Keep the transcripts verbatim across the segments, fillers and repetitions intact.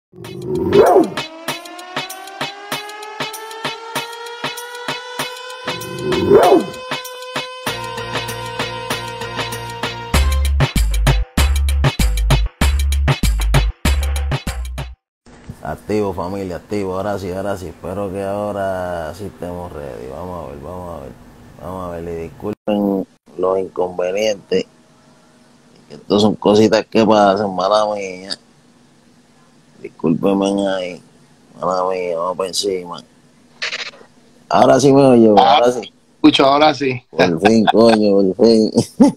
Activo, familia, activo. Ahora sí, ahora sí. Espero que ahora sí estemos ready. Vamos a ver, vamos a ver. Vamos a ver. Y disculpen los inconvenientes. Estas son cositas que pasan, mala mía. Discúlpenme ahí. Mala mía, vamos por encima. Ahora sí me oye, ahora sí. Escucho, ahora sí. Por fin, coño, por fin.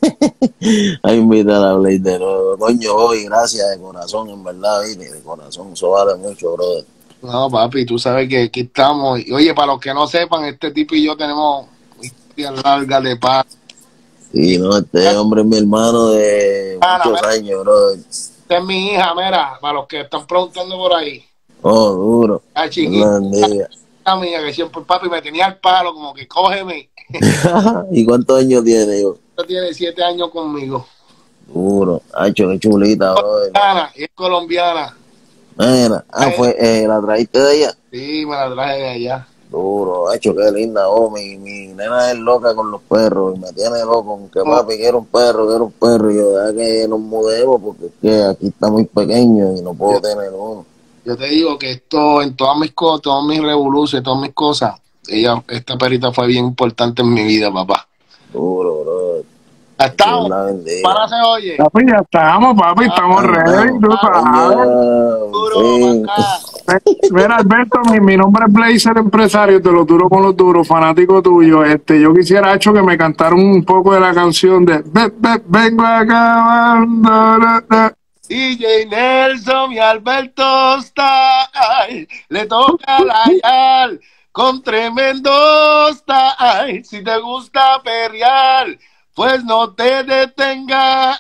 A invitar a Blade de nuevo. Coño, hoy, gracias de corazón, en verdad, ¿viste? De corazón, eso vale mucho, brother. No, papi, tú sabes que aquí estamos. Y, oye, para los que no sepan, este tipo y yo tenemos historia larga de paz. Sí, no, este hombre es mi hermano de Ana, muchos mira, años, brother. esta es mi hija, mira, para los que están preguntando por ahí. Oh, duro. La chiquita mía, que siempre, papi, me tenía al palo, como que cógeme. ¿Y cuántos años tiene, yo? Tiene siete años conmigo. Duro. Hacho, qué chulita, brother. Colombiana, y es colombiana. Mira, ah, fue, eh, ¿la trajiste de ella? Sí, me la traje de allá. Duro, hacho, qué linda. Oh, mi, mi nena es loca con los perros y me tiene loco con que Oh. papi quiero un perro, quiero un perro. Y yo, deja que nos mudemos porque es que aquí está muy pequeño y no puedo Yo, tener uno. yo te digo que esto, en todas mis cosas, todas mis revoluciones, todas mis cosas, ella, esta perrita fue bien importante en mi vida, papá. Duro, bro. Estamos, para se oye. Papi, ya estamos, papi, estamos ready, tú sabes. Duro, Mira, Alberto, mi, mi nombre es Blazer Empresario, te lo duro con los duros, fanático tuyo. Este, yo quisiera, hecho, que me cantaran un poco de la canción de ve, ve, Vengo acabando. D J Nelson y Alberto Style, le toca layar con tremendo style. Si te gusta perrear, pues no te detengas.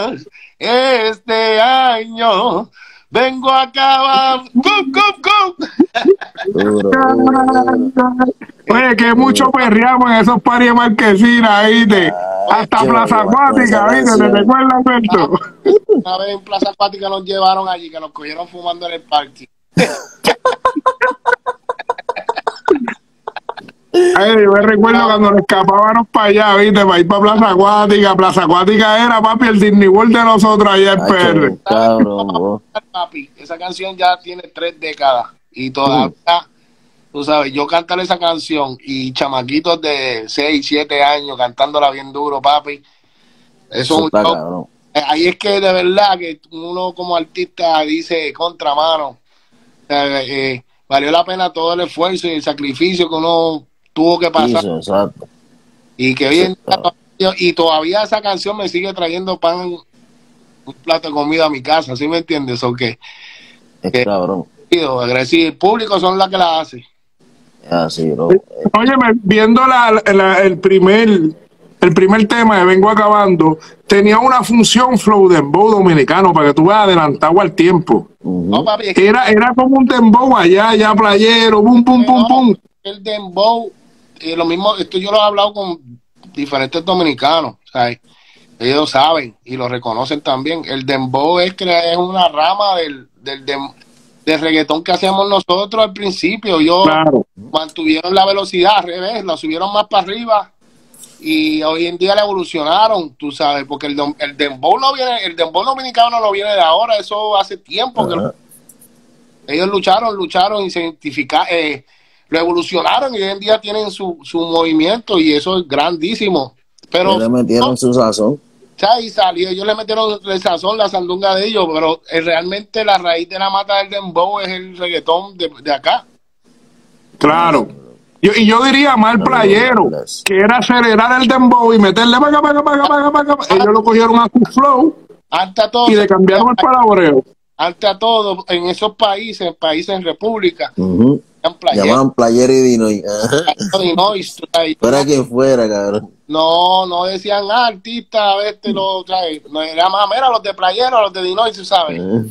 Este año vengo a acabar. ¡Cum, cum, cum! Oye, que mucho perreamos en esos paris de Marquesina, ¿viste? Hasta Plaza Acuática, ¿viste? ¿Te recuerdas, Alberto? Una vez en Plaza Acuática nos llevaron allí, que nos cogieron fumando en el parque. Ay, yo me recuerdo cuando nos escapábamos para allá, ¿viste? Para ir para Plaza Acuática. Plaza Acuática era, papi, el Disney World de nosotros allá en P R. Cabrón, papi, esa canción ya tiene tres décadas y todavía, mm. tú sabes, yo cantar esa canción y chamaquitos de seis, siete años cantándola bien duro, papi. Eso, eso yo, ahí es que de verdad que uno como artista dice contramano, eh, eh, valió la pena todo el esfuerzo y el sacrificio que uno tuvo que pasar. Eso, exacto. Y que bien, y todavía esa canción me sigue trayendo pan, un plato de comida a mi casa, ¿sí me entiendes? ¿O qué? Es que, cabrón. Agresivo, el público son las que la hacen. Así, bro. Oye, viendo la, la, el primer el primer tema de Vengo Acabando, tenía una función flow dembow dominicano para que tú veas adelantado al tiempo. Uh-huh. No, papi, es que era, era como un dembow allá, allá playero, pum, pum, pum, no, pum. El dembow, eh, lo mismo, esto yo lo he hablado con diferentes dominicanos, ¿sabes? Ellos saben y lo reconocen también. El dembow es que es una rama del, del, del, del reggaetón que hacíamos nosotros al principio. Yo claro. Mantuvieron la velocidad al revés, la subieron más para arriba y hoy en día la evolucionaron, tú sabes, porque el, el dembow no viene, el dembow dominicano no viene de ahora, eso hace tiempo que lo, ellos lucharon, lucharon y se identificaron, eh, lo evolucionaron y hoy en día tienen su, su movimiento y eso es grandísimo. Pero le metieron no, su sazón. Y salió, ellos le metieron el sazón, la sandunga de ellos, pero eh, realmente la raíz de la mata del dembow es el reggaetón de, de acá. Claro. Yo, y yo diría mal playero, que era acelerar el dembow y meterle paga, paga, paga, paga, paga. Ellos lo cogieron a su flow todo, y le cambiaron el palabreo. Antes a todo, en esos países, países en república, uh-huh. llamaban playero y dinoy. Fuera quien fuera, cabrón. No, no decían ah, artista, este lo trae. No, era más, mira, los de playero, los de dinoy, tú sabes. Uh-huh.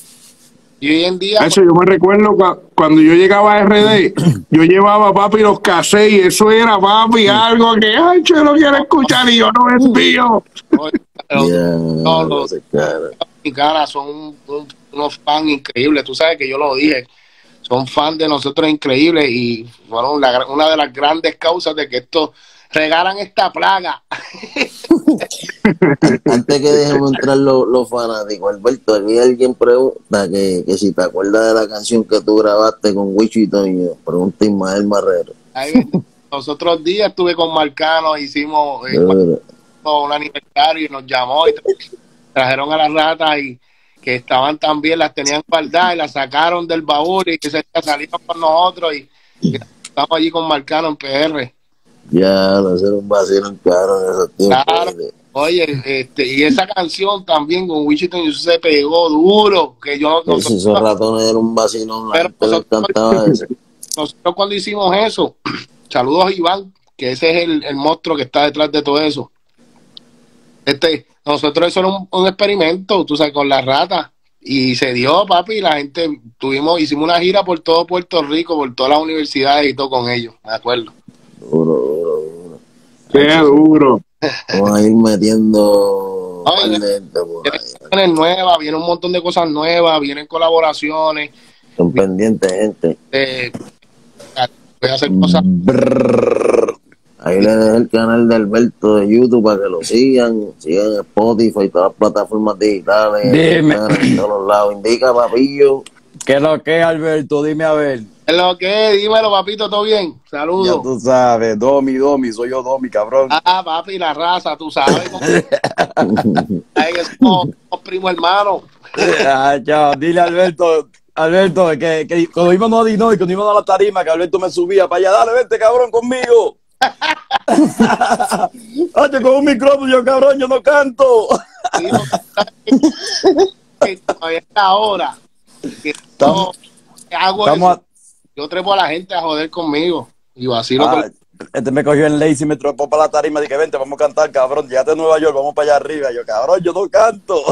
Y hoy en día... Eso, yo me recuerdo cuando yo llegaba a R D, yo llevaba, papi, los cassettes y eso era, papi, algo que, ay, yo no quiero escuchar y yo no envío. Los dominicanos son un, un unos fans increíbles, tú sabes que yo lo dije, son fans de nosotros increíbles y fueron la, una de las grandes causas de que esto regalan esta plaga. Antes que dejemos entrar los, los fanáticos, Alberto, aquí alguien pregunta que, que si te acuerdas de la canción que tú grabaste con Wicho y Toño. Pregunta Ismael Marrero. Ahí, los otros días estuve con Marcano, hicimos eh, un aniversario y nos llamó y trajeron a las ratas y que estaban también, las tenían guardadas y las sacaron del baúl y que se salieron con nosotros y, y estamos allí con Marcano en P R. Ya, no ser un vacío en claro en esos tiempos. Claro. Oye, este, y esa canción también con Wichito se pegó duro, que yo no sé. Esos ratones eran un vacilón, pero nosotros, nosotros cuando hicimos eso, saludos a Iván, que ese es el, el monstruo que está detrás de todo eso. Este, nosotros eso era un, un experimento, tú sabes, con las ratas, y se dio, papi, y la gente, tuvimos, hicimos una gira por todo Puerto Rico, por todas las universidades y todo con ellos, me acuerdo. Duro, duro, duro. Qué duro. Vamos a ir metiendo Oye, vienen nuevas, vienen un montón de cosas nuevas, vienen colaboraciones. Son pendientes, gente. Eh, voy a hacer cosas. Brrr. Ahí le dejé el canal de Alberto de YouTube para que lo sigan. Sigan Spotify y todas las plataformas digitales. Dime. En todos los lados. Indica, papillo. ¿Qué es lo que es, Alberto? Dime a ver. ¿Qué es lo que es? Dímelo, papito, ¿todo bien? Saludos. Ya tú sabes, Domi, Domi, soy yo Domi, cabrón. Ah, papi, la raza, tú sabes. Ay, que somos, somos primos hermanos. Ah, chao. Dile a Alberto, Alberto, que, que cuando íbamos a Dino y cuando íbamos a la tarima, que Alberto me subía para allá, dale, vente, cabrón, conmigo. Oye, con un micrófono, yo, cabrón, yo no canto. Todavía está ahora. Que yo hago Estamos eso. Yo trepo a la gente a joder conmigo. Y vacilo ah, con... Este me cogió el lazy y me trepó para la tarima y dije, vente, vamos a cantar, cabrón, llévate a Nueva York, vamos para allá arriba. Yo, cabrón, yo no canto.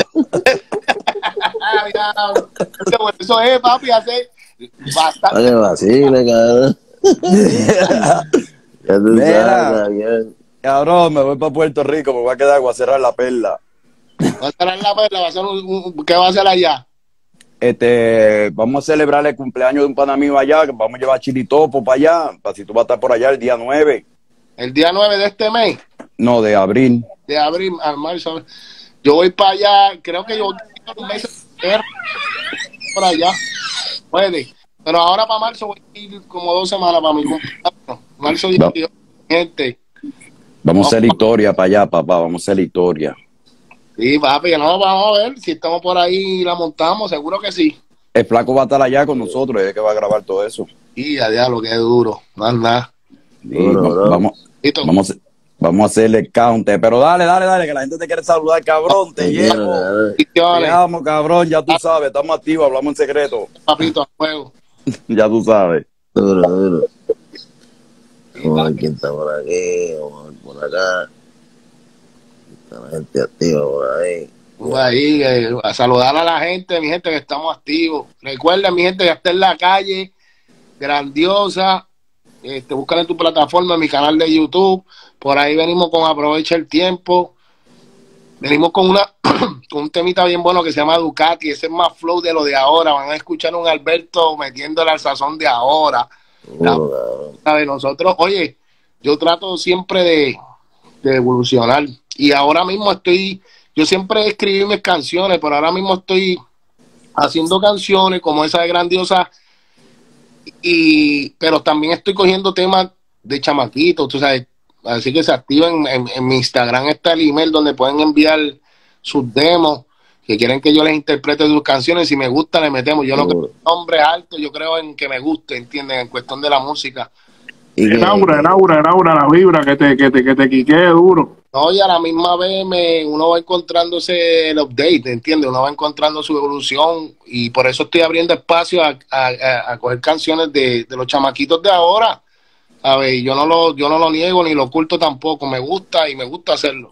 Eso es, papi, hace bastante. Oye, vacile, cabrón. Ya tú Mira, sabes, bien. cabrón, me voy para Puerto Rico, me voy a quedar a cerrar la perla. Va a cerrar la perla, va a hacer un, un, ¿qué va a hacer allá? Este, vamos a celebrar el cumpleaños de un pana mío allá, que vamos a llevar chilitopo para allá, para si tú vas a estar por allá el día nueve. El día nueve de este mes. No, de abril. De abril a marzo. Yo voy para allá, creo que yo voy a un mes por allá. Puede. Pero ahora para marzo voy a ir como dos semanas para mi cumpleaños. Marzo dieciocho, gente. Vamos a hacer historia para allá, papá, vamos a hacer historia. Sí, papi, que no, vamos a ver si estamos por ahí y la montamos, seguro que sí. El flaco va a estar allá con nosotros, es que va a grabar todo eso. Y ya, ya, lo que es duro, no es nada. Sí, vamos, vamos, vamos, vamos a hacerle el counter, pero dale, dale, dale, que la gente te quiere saludar, cabrón, te llevo. Te amo, cabrón, ya tú sabes, estamos activos, hablamos en secreto. Papito, a juego. Ya tú sabes. Duro, duro. Vamos a ver quién está por aquí, vamos a ver por acá. Está la gente activa por ahí. Ahí, eh, a saludar a la gente, mi gente, que estamos activos. Recuerden, mi gente, que está en la calle, grandiosa. Este, búscala en tu plataforma, en mi canal de YouTube. Por ahí venimos con Aprovecha el Tiempo. Venimos con una con un temita bien bueno que se llama Ducati. Ese es más flow de lo de ahora. Van a escuchar un Alberto metiéndole al sazón de ahora. Uh, ¿Sabe? Nosotros, oye, yo trato siempre de, de evolucionar. Y ahora mismo estoy, yo siempre escribí mis canciones, pero ahora mismo estoy haciendo canciones como esa de Grandiosa, y pero también estoy cogiendo temas de chamaquitos, tú sabes, así que se activan en, en mi Instagram, está el email donde pueden enviar sus demos, que quieren que yo les interprete sus canciones, si me gusta le metemos, yo no creo en nombres altos, yo creo en que me guste, ¿entienden? En cuestión de la música. El aura, el aura, el aura, la vibra, que te, que te, que te quiquee duro. No, y a la misma vez me, uno va encontrándose el update, ¿entiendes? Uno va encontrando su evolución y por eso estoy abriendo espacio a, a, a, a coger canciones de, de los chamaquitos de ahora. A ver, yo no lo, yo no lo niego ni lo oculto tampoco, me gusta y me gusta hacerlo.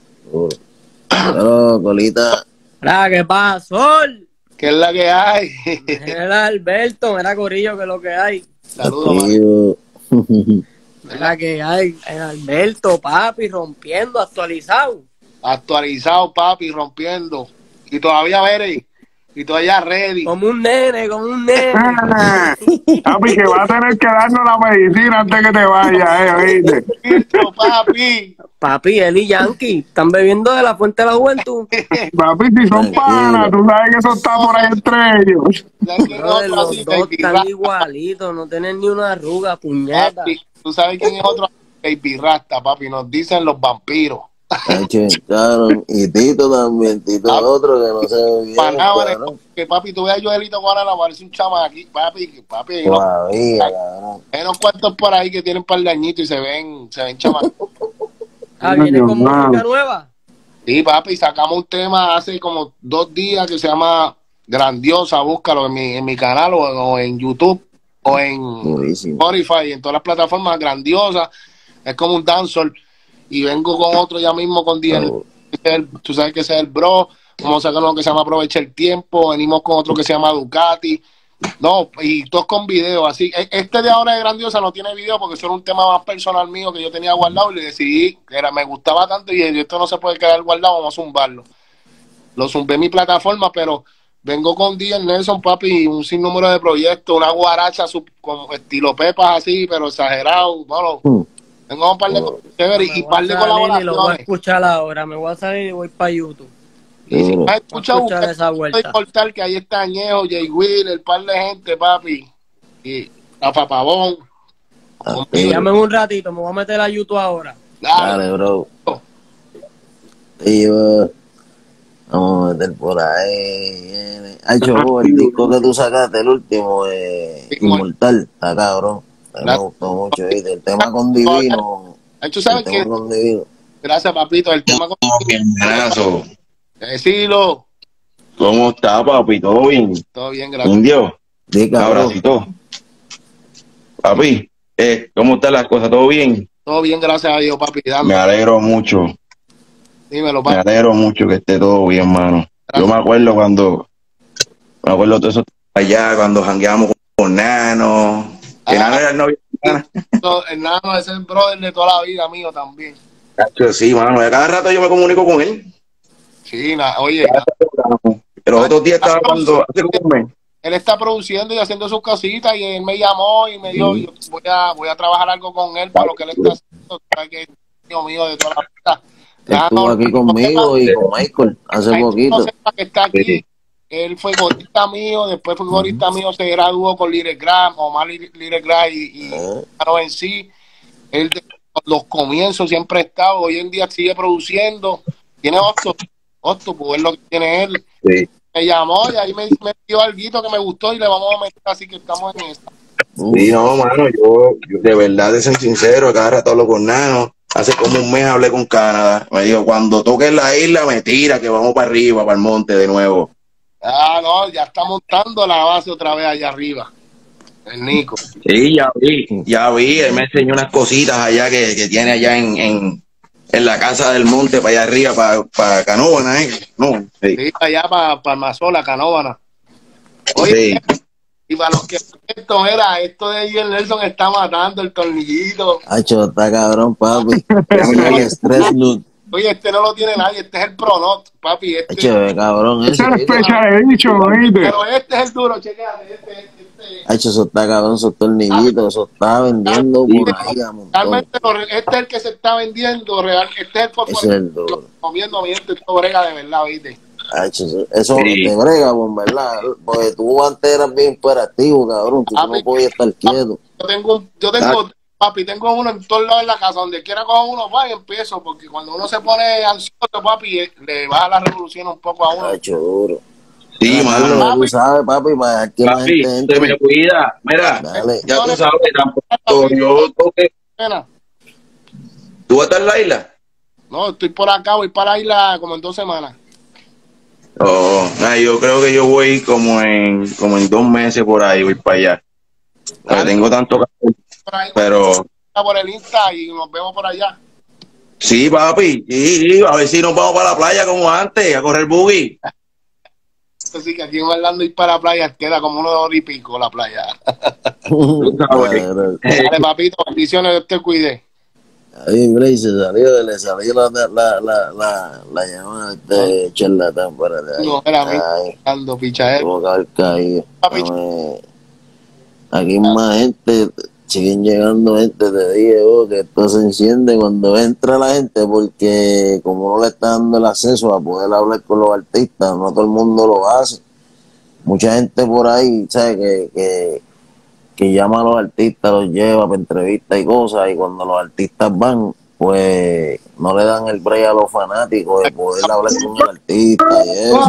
Pero, Colita. Mira, ¿qué pasó? ¿Qué es la que hay? Era Alberto, era Corillo, que es lo que hay. Saludos, Mira que hay, el Alberto, papi, rompiendo, actualizado. Actualizado, papi, rompiendo. Y todavía, ver, y Y tú allá ready. Como un nene, como un nene. Papi, que va a tener que darnos la medicina antes que te vayas, eh, ¿viste? Papi. Papi, él y Yankee están bebiendo de la fuente de la juventud. Papi, si son panas, tú sabes que eso está por ahí entre ellos. No, los dos están igualitos, no tienen ni una arruga, puñeta. Papi, tú sabes quién es otro Baby Rasta, papi, nos dicen los vampiros. Claro, y Tito también, Tito es otro que no se ve bien. Claro. Que papi, tú ves a Joelito Guarana, parece un chama aquí, papi, que papi. Todavía, hay, cabrón. Hay unos cuantos por ahí que tienen un par de añitos y se ven, se ven chamas. Ah, viene con música nueva. Sí, papi, sacamos un tema hace como dos días que se llama Grandiosa, búscalo en mi, en mi canal o, o en YouTube o en Buenísimo. Spotify, en todas las plataformas. Grandiosa, es como un dancehall. Y vengo con otro ya mismo con D N. Oh. Tú sabes que ese es el bro. Vamos a sacar uno que se llama Aprovecha el Tiempo. Venimos con otro que se llama Ducati. No, y todos con video. Así, este de ahora de Grandiosa no tiene video porque eso era un tema más personal mío que yo tenía guardado y decidí que era, me gustaba tanto y esto no se puede quedar guardado, vamos a zumbarlo. Lo zumbé en mi plataforma, pero vengo con D N Nelson, papi, un sinnúmero de proyectos, una guaracha sub, con estilo Pepas así, pero exagerado. Bueno, mm. Tengo un par de cosas chéveres y un par de colaboraciones. Lo voy a escuchar ahora, me voy a salir y voy para YouTube. Y si has escuchado esa vuelta, cortar que ahí está Añejo, Jay Will, el par de gente, papi. Y Rafa Pavón. Dame un ratito, me voy a meter a YouTube ahora. Dale, Dale bro. Y uh, vamos a meter por ahí. Ha hecho el disco que tú sacaste, el último, eh, Inmortal, está cabrón. Me gustó mucho, ¿viste? El tema con Divino. ¿Tú sabes qué? Gracias, papito. El tema con Divino. Decilo. ¿Cómo está, papi? ¿Todo bien? Todo bien, gracias. Indio. Sí, abracito. Papi, eh, ¿cómo están las cosas? ¿Todo bien? Todo bien, gracias a Dios, papi. Dame. Me alegro mucho. Dímelo, papi. Me alegro mucho que esté todo bien, mano. Gracias. Yo me acuerdo cuando, me acuerdo de eso allá, cuando jangueamos con Nano. Que ah, Nano era el novio. No, el Nano es el brother de toda la vida mío también. Sí, mano. De cada rato yo me comunico con él. Sí, na, oye. Los otros días estaba cuando hace como un mes. Él está produciendo y haciendo sus cositas y él me llamó y me dijo, mm. yo voy a, voy a trabajar algo con él para lo que él está haciendo, que es mío, mío de toda la vida. Estuvo aquí conmigo y con Michael hace poquito. Que está aquí. Sí. Él fue gorista mío, después fue gorista mío, se graduó con Lyric Gram, Omar Lyric Gram y, y uh -huh. en sí. Él de los comienzos siempre ha estado, hoy en día sigue produciendo, tiene otro, otro, pues es lo que tiene él. Sí. Me llamó y ahí me, me dio algo que me gustó y le vamos a meter, así que estamos en esta. Sí, no, mano, yo, yo de verdad, de ser sincero, cada rato hablo con Nano. Hace como un mes hablé con Canadá. Me dijo, cuando toques la isla, me tira, que vamos para arriba, para el monte de nuevo. Ah, no, ya está montando la base otra vez allá arriba. El Nico. Sí, ya vi, ya vi. Él me enseñó unas cositas allá que, que tiene allá en, en, en la casa del monte, para allá arriba, para, para Canóvana, ¿eh? No, sí. Sí, allá para, para Mazola, Canóvana. Oye, sí. Y para los que esto era, esto de Ian Nelson está matando el tornillito. Hacho, está cabrón, papi. el estrés look. Oye, este no lo tiene nadie, este es el Pronot, papi. Este Hacho, cabrón. Ese es el fecha de dicho, ¿oíste? Pero este es el duro, chequéate, este, este, este. Hacho, eso está cabrón, esos tornillitos, eso está vendiendo por ahí a montón. Realmente, este es el que se está vendiendo, real, este es el por es el duro. Comiendo, mi gente, esto brega de verdad, ¿oíste? Eso, eso sí. Te brega, pues, ¿verdad? Porque tú antes eras bien hiperactivo, cabrón. Tú papi, no podías estar quieto. Yo tengo, yo tengo, ah. papi, tengo uno en todos lados de la casa. Donde quiera cojo uno, va y empiezo. Porque cuando uno se pone ansioso, papi, le baja la revolución un poco a uno. Hacho, duro. Sí, mano. Tú sabes, papi, para que la gente entre. Me cuida. Mira, dale. Ya tú sabes, tampoco yo toque. ¿Tú vas a estar en la isla? No, estoy por acá, voy para la isla como en dos semanas. Oh, nah, yo creo que yo voy como en como en dos meses por ahí, voy para allá. Vale. Tengo tanto que hacer, pero por el Insta y nos vemos por allá. Sí, papi, sí, a ver si nos vamos para la playa como antes, a correr buggy. Así que aquí en Orlando ir para la playa queda como uno de hora y pico la playa. Dale, papito, bendiciones, Dios te cuide. Ahí Blaze se salió, le salió la, la, la, la, la llamada de este charlatán para de ahí. No, era ahí. Ando, pichadero. Tuvo que haber caído. Dame. Aquí más gente, siguen llegando gente, te dije, oh, que esto se enciende cuando entra la gente, porque como no le está dando el acceso a poder hablar con los artistas, no todo el mundo lo hace. Mucha gente por ahí, ¿sabes? Que, que, que llama a los artistas, los lleva para entrevistas y cosas, y cuando los artistas van, pues no le dan el break a los fanáticos de poder hablar con el artista y eso.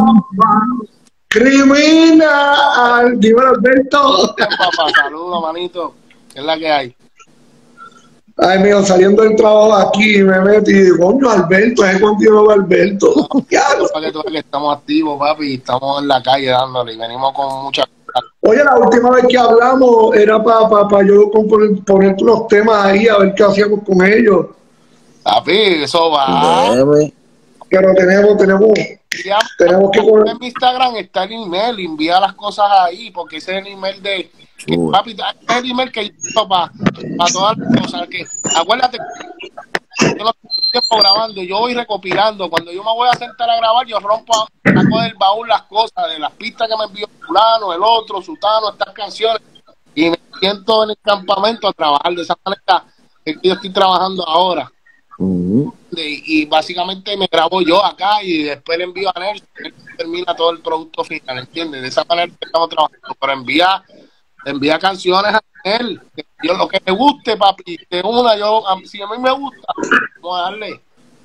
¡Criminal! Dímelo, Alberto. Papá, saludos, manito. ¿Qué es la que hay? Ay, mío, saliendo del trabajo aquí, me metí y digo, coño, Alberto, es contigo, Alberto. No, para que tú veas que estamos activos, papi, y estamos en la calle dándole, y venimos con muchas cosas. Oye, la última vez que hablamos era para pa, pa yo poner, poner unos temas ahí, a ver qué hacíamos con ellos. Papi, eso va. Debe. Pero tenemos, tenemos, ya, tenemos que poner... En mi Instagram está el email, envía las cosas ahí, porque ese es el email de... Que, papi, es el email que yo uso para pa todas las cosas. Que, acuérdate, yo lo estoy tiempo grabando, yo voy recopilando. Cuando yo me voy a sentar a grabar, yo rompo, saco del baúl las cosas, de las pistas que me envió fulano, el otro, sutano, estas canciones, y me siento en el campamento a trabajar de esa manera que yo estoy trabajando ahora. Uh-huh. de, y básicamente me grabo yo acá y después le envío a Nelson, él termina todo el producto final, ¿entiendes? De esa manera que estamos trabajando, pero envía envía canciones a él, que yo lo que me guste, papi, de una, yo, si a mí me gusta, vamos a darle.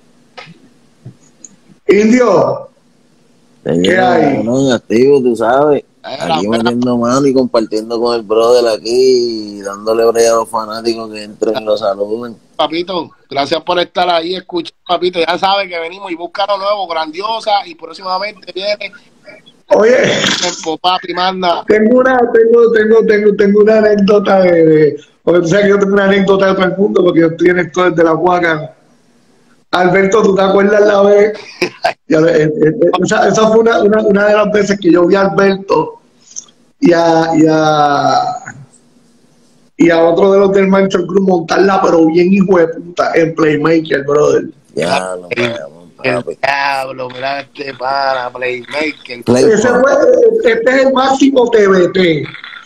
Indio, ¿qué hay? No, activo, tú sabes. Aquí metiendo mano y compartiendo con el brother aquí, y dándole brea a los fanáticos que entren y lo saluden. Papito, gracias por estar ahí, escucha, papito, ya sabes que venimos y busca lo nuevo, grandiosa, y próximamente viene. Oye, tiempo, papi, manda. Tengo una, tengo, tengo, tengo, tengo una anécdota de, de, porque tú sabes que yo tengo una anécdota de todo el mundo, porque yo estoy en esto desde la Huaca. Alberto, ¿tú te acuerdas la vez? Ya, eh, eh, esa, esa fue una, una, una de las veces que yo vi a Alberto y a, y a, y a otro de los del Manchester Cruz montarla, pero bien hijo de puta, en Playmaker, brother. Ya, no, el diablo, mira este para Playmaker. Play Ese fue, este es el máximo T V T.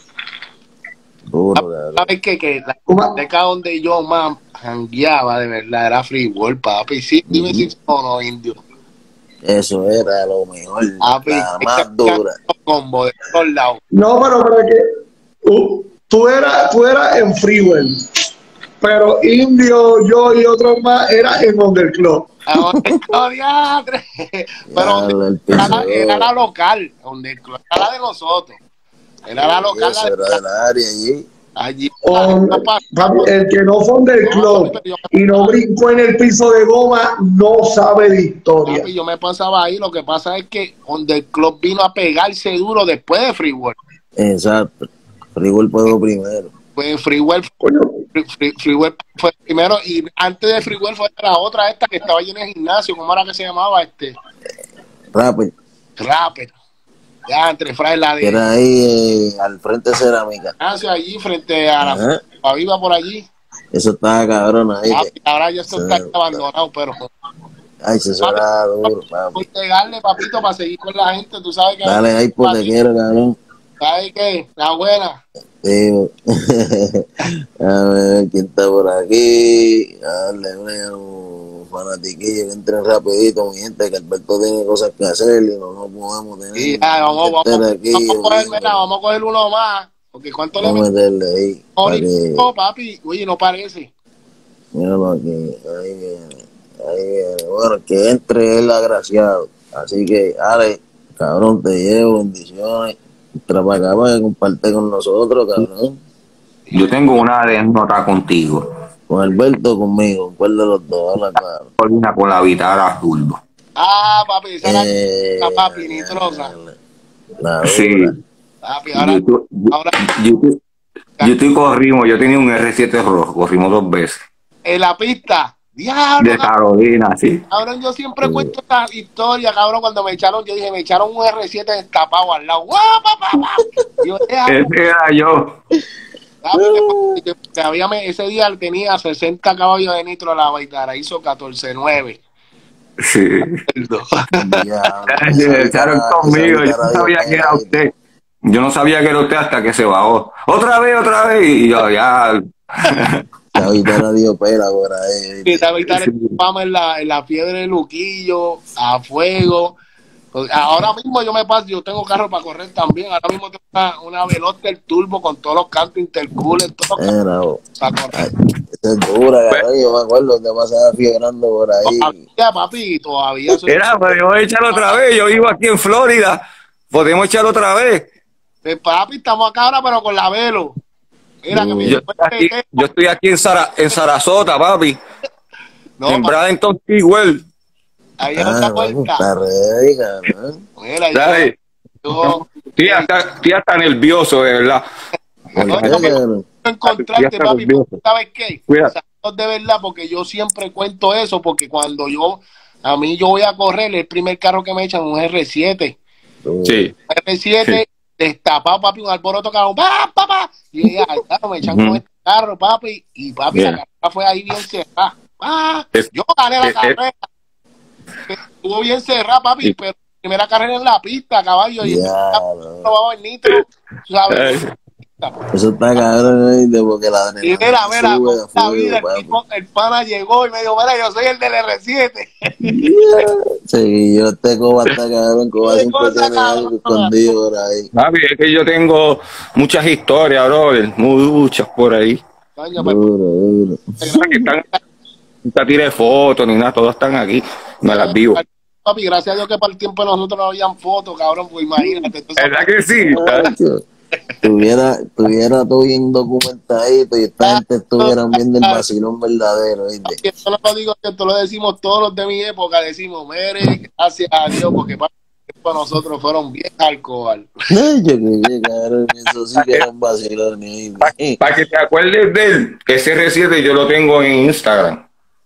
¿Sabes qué? Que la deca donde yo más jangueaba de verdad era Free World, papi. Sí, dime si son no, indio. Eso era lo mejor, papi, la más dura. Combo de todos lados. No, pero para que uh, tú eras tú eras en Free World, pero Indio, yo y otros más era en Underclub. No, diadre. Pero donde era, era la local, Underclub era la de nosotros. Era la local. Eso era del área allí. Allí. On, papi, el que no fue del club no, y no brincó en el piso de goma no sabe de historia. Papi, yo me pasaba ahí, lo que pasa es que donde el club vino a pegarse duro después de Free World. Exacto. Free World fue primero. Pues Free World, Free, Free, Free World fue primero y antes de Free World fue la otra esta que estaba allí en el gimnasio, ¿cómo era que se llamaba? este Rapper. Rapper. Ya, entre Fray la de... Era ahí eh, al frente de Cerámica. Hacia allí, frente a la a Viva por allí. Eso estaba cabrón ahí. Ah, que... Ahora ya esto está abandonado, pero... Ay, eso papi, era duro, papi. Voy a pegarle, papito, para seguir con la gente, tú sabes que... Dale ahí porque quiero, cabrón. ¿Sabes qué? La buena. Sí. A ver, ¿quién está por aquí? Dale, un fanatiquillo que entren rapidito, mi gente, que Alberto tiene cosas que hacer y no nos podemos tener. Sí, ya, vamos, vamos, aquí, vamos, a coger, mira, vamos a coger uno más. Porque ¿cuánto vamos le meterle ahí? Que... No, papi, oye, no parece. Míralo aquí, ahí viene, ahí viene. Bueno, que entre el agraciado. Así que, Ale, cabrón, te llevo, bendiciones. Entra para acá para que comparte con nosotros, cabrón. Yo tengo una anécdota contigo. Con Alberto, conmigo, ¿cuál de los dos? Habla claro. Con la guitarra turbo. Ah, papi, esa era eh, la papi, nitrosa. La sí. Papi, ahora, yo, yo, ahora... Yo, yo, yo estoy corrimos, yo tenía un R siete rojo, corrimos dos veces. En la pista. Diablo, de Carolina, sí. Cabrón, yo siempre sí. cuento esta historia, cabrón, cuando me echaron, yo dije, me echaron un R siete destapado al lado. ¡Guau, papá, papá! Yo, ese era yo. Papi, que, que había, ese día tenía sesenta caballos de nitro a la Baitara, hizo catorce nueve. Sí. Ya, echaron conmigo, yo no sabía que era usted. Yo no sabía que era usted hasta que se bajó. Otra vez, otra vez, y yo ya... La Vitara dio pela por ahí. Y la Vitara fama en la, en la piedra de Luquillo, a fuego. Ahora mismo yo me paso, yo tengo carro para correr también. Ahora mismo tengo una, una Veloster Turbo con todos los cantos intercooler, todos los cantos para correr. Esa es dura, cabrón. Yo me acuerdo, te pasaba fiebrando por ahí. Todavía, papi, todavía. Soy... Era, podemos echarlo otra vez. Yo vivo aquí en Florida. Podemos echarlo otra vez. Eh, papi, estamos acá ahora, pero con la Velo. Mira, que yo, estoy aquí, yo estoy aquí en, Sara, en Sarasota, papi. No, en Bradenton, Igual. Ahí no está cuenta. Está ready, cabrón. Mira, yo, yo, estoy, hasta, estoy hasta nervioso, de verdad. No, no, no, encontrarte, papi, ¿sabes qué? O sea, de verdad, porque yo siempre cuento eso, porque cuando yo, a mí yo voy a correr, el primer carro que me echan es un R siete. Sí. R siete, sí. Destapado, papi, un alboroto, cabrón, pa, pa, pa. Y ya, ya, me echan uh-huh. con este carro, papi, y papi, yeah. la carrera fue ahí bien cerrada. Ah, es, yo gané la es, carrera. Es, estuvo bien cerrada, papi, sí. Pero primera carrera en la pista, caballo, y yeah, no vamos el nitro, ¿sabes? Eso está cabrón, porque la adrenalina. Y mira, mira, sube, la sube, vida, el, tipo, el pana llegó y me dijo, mira, yo soy el del R siete. Yeah. Sí, yo este Coba está cabrón, Coba siempre tiene algo escondido por ahí. Papi, es que yo tengo muchas historias, brother, muchas por ahí. Coño, duro, duro. No tiré fotos ni nada, todos están aquí, me las vivo. Papi, gracias a Dios que para el tiempo de nosotros no habían fotos, cabrón, pues imagínate. ¿Verdad que sí? Tuviera, tuviera todo bien documentadito y esta gente estuvieran viendo el vacilón verdadero, ¿viste? Esto lo digo, esto lo decimos todos los de mi época, decimos, mere, gracias a Dios, porque para nosotros fueron bien alcohol. Yo que cabrón, eso sí que era un vacilón. Para pa que te acuerdes de él, ese R siete yo lo tengo en Instagram.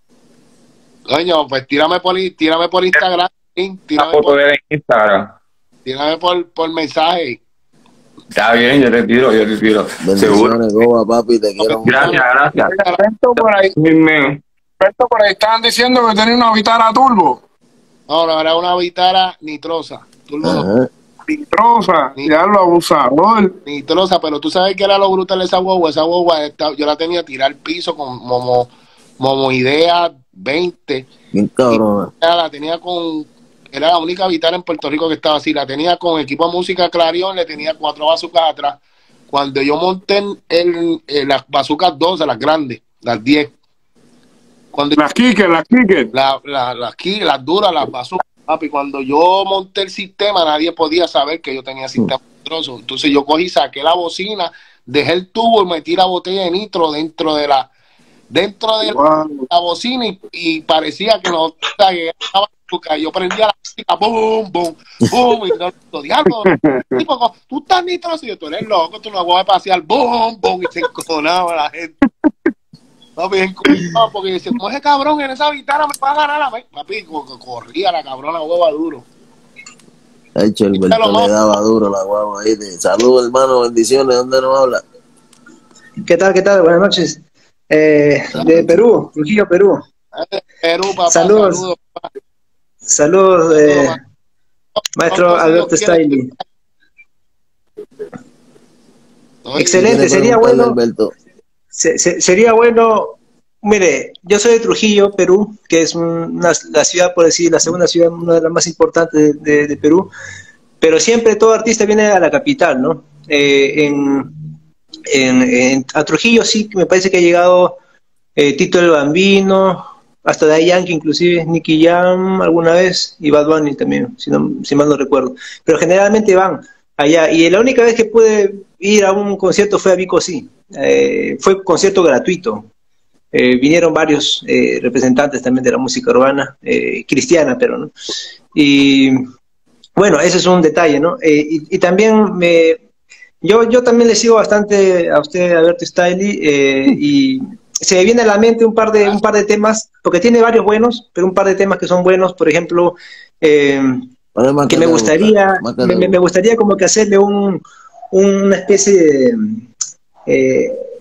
Coño, pues tírame por, tírame por Instagram. Tírame foto por, de en Instagram. Tírame por, por mensaje. Está bien, yo te tiro, yo te tiro. Seguro. Goba, papi, te quiero gracias, mucho. Gracias, gracias. Por ahí, Perfecto, por ahí estaban diciendo que tenía una Vitara turbo. No, no, era una Vitara nitrosa. Turbo no. Nitrosa, Nit ya lo abusador. Nitrosa, pero tú sabes que era lo brutal de esa guagua. Esa guagua, yo la tenía a tirar al piso con Momo, Momo Idea veinte. Bien cabrón. La tenía con... Era la única Vitara en Puerto Rico que estaba así. La tenía con equipo de música Clarion, le tenía cuatro bazucas atrás. Cuando yo monté en, en, en las bazucas doce, las grandes, las diez. Cuando las kickers, las kickers. La, la, las kickers, las duras, las bazucas. Papi, cuando yo monté el sistema, nadie podía saber que yo tenía sistema nitroso. Entonces yo cogí, saqué la bocina, dejé el tubo y metí la botella de nitro dentro de la dentro de wow. la bocina y, y parecía que no estaba. Yo prendía la música, boom, boom, boom, y no, diablo, tipo, tú estás nitroso, y yo, tú eres loco, tú no vas a pasear, boom, boom, y se encojonaba la gente. Papi, no, porque dice, como ese cabrón en esa Vitara me va a ganar, la papi, corría la cabrona guava duro. De hecho, el Berto le daba duro la guava ahí. Saludos, hermano, bendiciones, ¿dónde nos habla? ¿Qué tal, qué tal? Buenas noches. Eh, de Perú, Trujillo, Perú. Perú, papá, saludos. Saludos. Saludos, eh, maestro Alberto Stiley. Excelente, sería bueno. Se, se, sería bueno. Mire, yo soy de Trujillo, Perú, que es una, la ciudad, por decir, la segunda ciudad, una de las más importantes de, de, de Perú. Pero siempre todo artista viene a la capital, ¿no? Eh, en, en, en, a Trujillo sí, me parece que ha llegado eh, Tito el Bambino. Hasta Daddy Yankee, inclusive, Nicky Jam alguna vez, y Bad Bunny también, si, no, si mal no recuerdo. Pero generalmente van allá. Y la única vez que pude ir a un concierto fue a Vico Sí. Eh, fue un concierto gratuito. Eh, vinieron varios eh, representantes también de la música urbana, eh, cristiana, pero no. Y bueno, ese es un detalle, ¿no? Eh, y, y también me... Yo, yo también le sigo bastante a usted, Alberto Stiley, eh, y... se me viene a la mente un par de un par de temas, porque tiene varios buenos, pero un par de temas que son buenos, por ejemplo, eh, que me gustaría, me, me gustaría como que hacerle un una especie de, eh,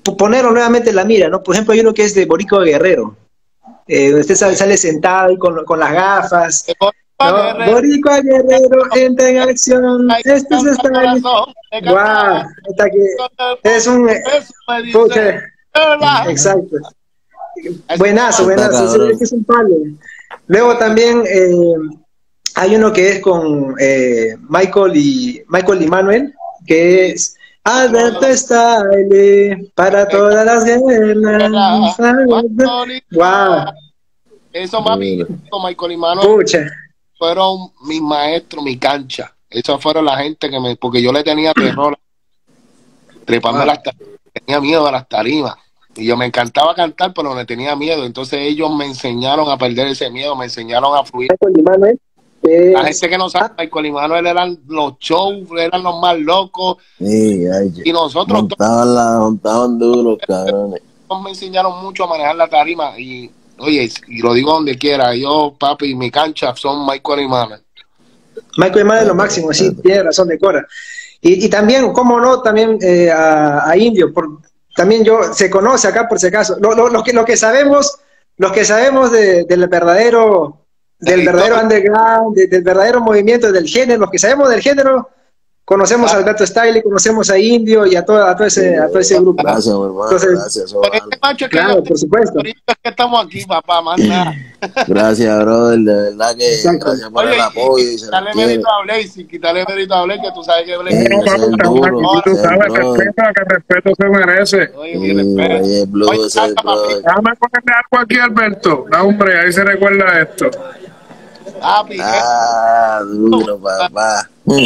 ponerlo nuevamente en la mira, ¿no? Por ejemplo, hay uno que es de Boricua Guerrero, eh, donde usted sale, sale sentado ahí con, con las gafas. ¿No? Boricua Guerrero entra en acción. Este es style. Guau, está aquí. Es un. Pucha. Exacto. Buenazo, buenazo. Es, es un palo. Luego también eh, hay uno que es con eh, Michael y Michael y Manuel, que es Alberto Style para todas las guerras. Wow. Eso, papi, Michael y Manuel. Pucha. Fueron mis maestros, mi cancha. Esos fueron la gente que me... Porque yo le tenía terror. Treparme wow. las tarimas. Tenía miedo a las tarimas. Y yo me encantaba cantar, pero le tenía miedo. Entonces ellos me enseñaron a perder ese miedo. Me enseñaron a fluir. Eh, la gente que no sabe, Michael y Manuel eran los shows, eran los más locos. Sí, ay, y nosotros... Montaban, la, montaban duros, cabrones. Me enseñaron mucho a manejar la tarima y... Oye, y lo digo donde quiera, yo, papi, mi cancha son Michael y Manuel. Michael y Manuel es lo máximo, sí, tiene razón de Cora. Y, y también, cómo no, también eh, a, a Indio, por, también yo, se conoce acá por si acaso, lo, lo, lo, que, lo que sabemos, los que sabemos de, del verdadero, del sí, verdadero todo. underground, de, del verdadero movimiento, del género, los que sabemos del género, conocemos ah. a Alberto Style, conocemos a Indio y a todo, a todo, ese, a todo ese grupo. Gracias, hermano. Entonces, gracias. Este claro, yo, por supuesto. Es que estamos aquí, papá, más nada. Gracias, brother, de verdad que Exacto. gracias por Oye, el apoyo. Y, y quitarle mérito a Blaze, quitarle mérito a Blaze, que tú sabes que Blaze sí, es el duro. Tú sabes que respeto, que respeto se merece. Oye, mi respeto. Oye, Blue, Oye, ese es déjame ponerle algo aquí, Alberto. No, hombre, ahí se recuerda esto. Ah, ah duro, papá.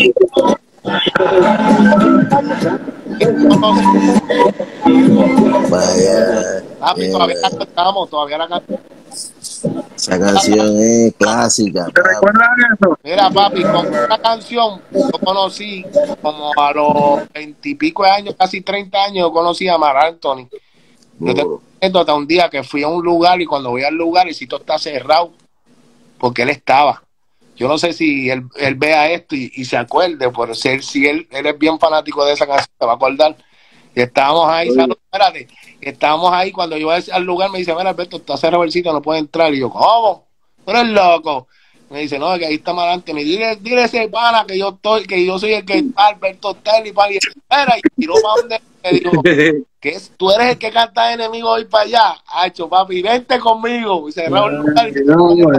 Vaya. Papi, todavía la cantamos, todavía la cantamos. Esa canción es clásica. ¿Te recuerdas eso? Mira, papi, con esta canción yo conocí como a los veintipico de años, casi treinta años, yo conocí a Mar Anthony. Yo tengo anécdota un día que fui a un lugar y cuando voy al lugar el sitio está cerrado porque él estaba. Yo no sé si él, él vea esto y, y se acuerde, por ser si él, él es bien fanático de esa canción, se va a acordar. Y estábamos ahí, salud, espérate, estábamos ahí, cuando yo voy al lugar me dice, mira Alberto, está cerrado el sitio, no puede entrar. Y yo, ¿cómo? ¿Tú eres loco? Me dice, no, que ahí está Mar Anthony. Dile, dile ese pana que yo estoy, que yo soy el que está, Alberto Style, y para y espera, y tiró para donde me dijo, que es, tú eres el que canta enemigo hoy para allá. Hacho, papi, vente conmigo. Y cerró el lugar y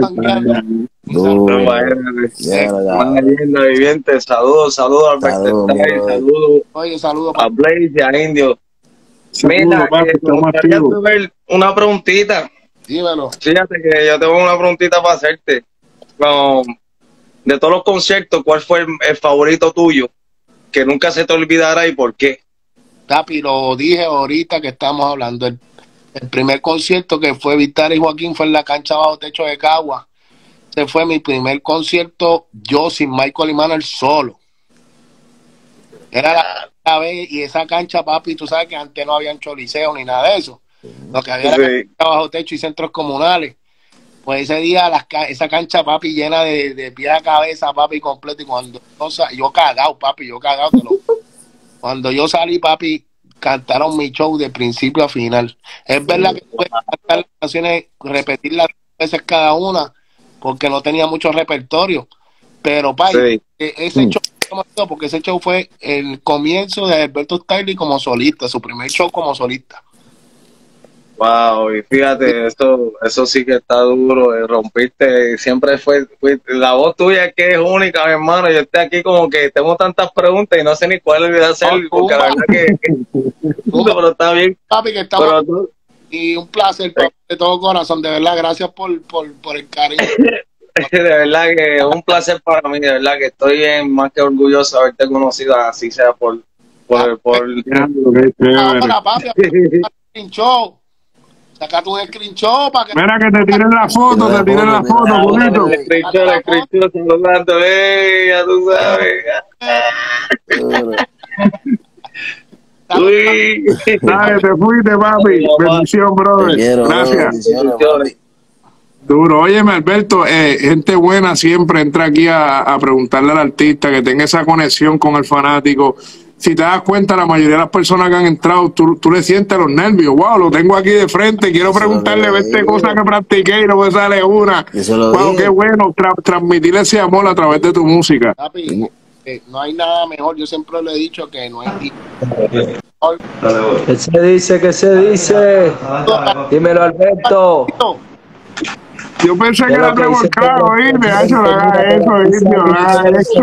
linda viviente, saludos, saludos Alberto Style, saludos. Oye, saludos a Blaze y a Indio. Mira, ver una preguntita. Dímelo. Fíjate que yo tengo una preguntita para hacerte. Um, de todos los conciertos, ¿cuál fue el, el favorito tuyo? Que nunca se te olvidará y por qué. Tapi, lo dije ahorita que estamos hablando. El, el primer concierto que fue Vital y Joaquín fue en la cancha bajo techo de Cagua. Ese fue mi primer concierto, yo sin Michael y Manuel solo. Era la, la vez, y esa cancha, papi, tú sabes que antes no habían choliseo ni nada de eso. Lo que había sí. era cancha bajo techo y centros comunales. Pues ese día las, esa cancha, papi, llena de, de pies a cabeza, papi, completo. Y cuando o sea, yo cagado, papi, yo cagado. Te lo, cuando yo salí, papi, cantaron mi show de principio a final. Es verdad que puedes cantar las canciones, repetirlas veces cada una, porque no tenía mucho repertorio. Pero, papi, sí. ese mm. show, porque ese show fue el comienzo de Alberto Style como solista, su primer show como solista. Wow, y fíjate, eso, eso sí que está duro, eh, rompiste, siempre fue, fue, la voz tuya que es única, mi hermano. Yo estoy aquí como que tengo tantas preguntas y no sé ni cuál le voy a hacer, oh, porque la verdad que, que pero está bien. Papi, que estamos, pero tú, y un placer, papi, de todo corazón, de verdad, gracias por, por, por el cariño. De verdad que es un placer para mí, de verdad que estoy bien, más que orgulloso de haberte conocido, así sea por, por, por, por... Ahora, papi, pinchó. Saca tu screenshot para que... Mira que te tiren la foto, te tiren la foto, bonito. El screenshot, el screenshot, saludando, eh, ya tú sabes. Uy. Dale, te fuiste, papi. Bendición, brother. Quiero, gracias. Duro. Óyeme, Alberto, eh, gente buena siempre entra aquí a, a preguntarle al artista que tenga esa conexión con el fanático. si te das cuenta, la mayoría de las personas que han entrado, tú, tú le sientes los nervios. Wow, lo tengo aquí de frente, quiero eso preguntarle veinte cosas que practiqué y no me sale una. Wow, qué bueno tra transmitir ese amor a través de tu música. Papi, eh, no hay nada mejor, yo siempre le he dicho que no hay... ¿Qué se dice? ¿Qué se dice? Dímelo, Alberto. Yo pensé que era revolcado, ¿viste? No haga eso, ¿viste? No haga eso.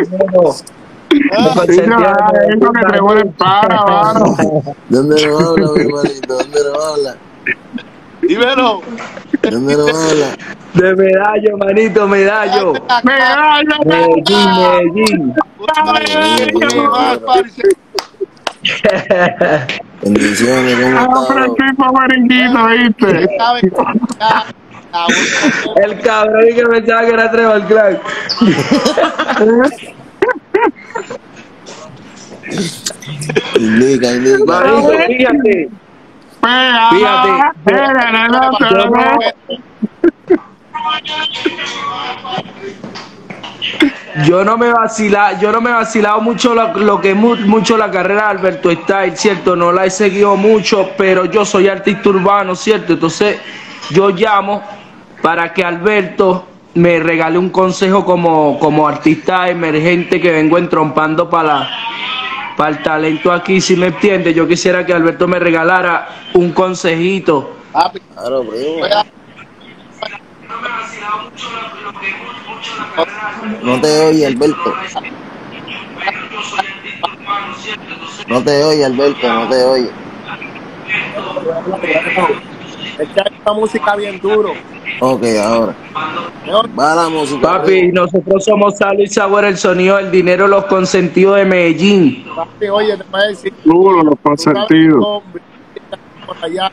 No haga eso que te vuelve para, mano. ¿Dónde lo habla, mi hermanito? ¿Dónde lo habla? Dímelo. ¿Dónde lo habla? De Medallo, manito, Medallo. Medallo, Medellín, Medellín. Bendiciones, ¿cómo estás? El cabrón que pensaba que era Trevor Clark. Indica, indica. Marito, fíjate. Fíjate. Yo no me vacila, yo no me he vacilado mucho lo, lo que mu, mucho la carrera de Alberto Style, cierto, no la he seguido mucho, pero yo soy artista urbano, cierto, entonces yo llamo para que Alberto me regale un consejo como, como artista emergente que vengo entrompando para, para el talento aquí, si me entiende. Yo quisiera que Alberto me regalara un consejito. Claro, primo. No te oye, Alberto. No te oye, Alberto, no te oye. Es que hay una música bien duro. Ok, ahora. Va la música. Papi, primo. Nosotros somos Sal y Sabor, el sonido, el dinero, los consentidos de Medellín. Papi, oye, te voy a decir. Duro, los consentidos. Por allá.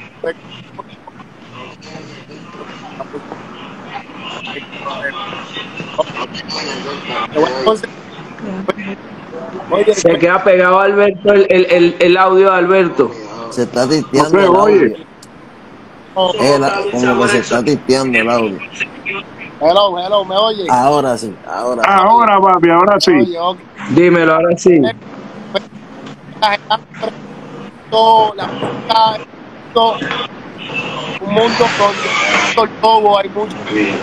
Oye, se queda pegado Alberto el, el, el, el audio de Alberto. Se está tisteando el audio. El, como que se está tisteando el audio. Hello, hello, ¿me oye? Ahora sí, ahora. Ahora, papi, ahora sí. Oye, okay. Dímelo, ahora sí. La música, un mundo con el lobo, hay mucho.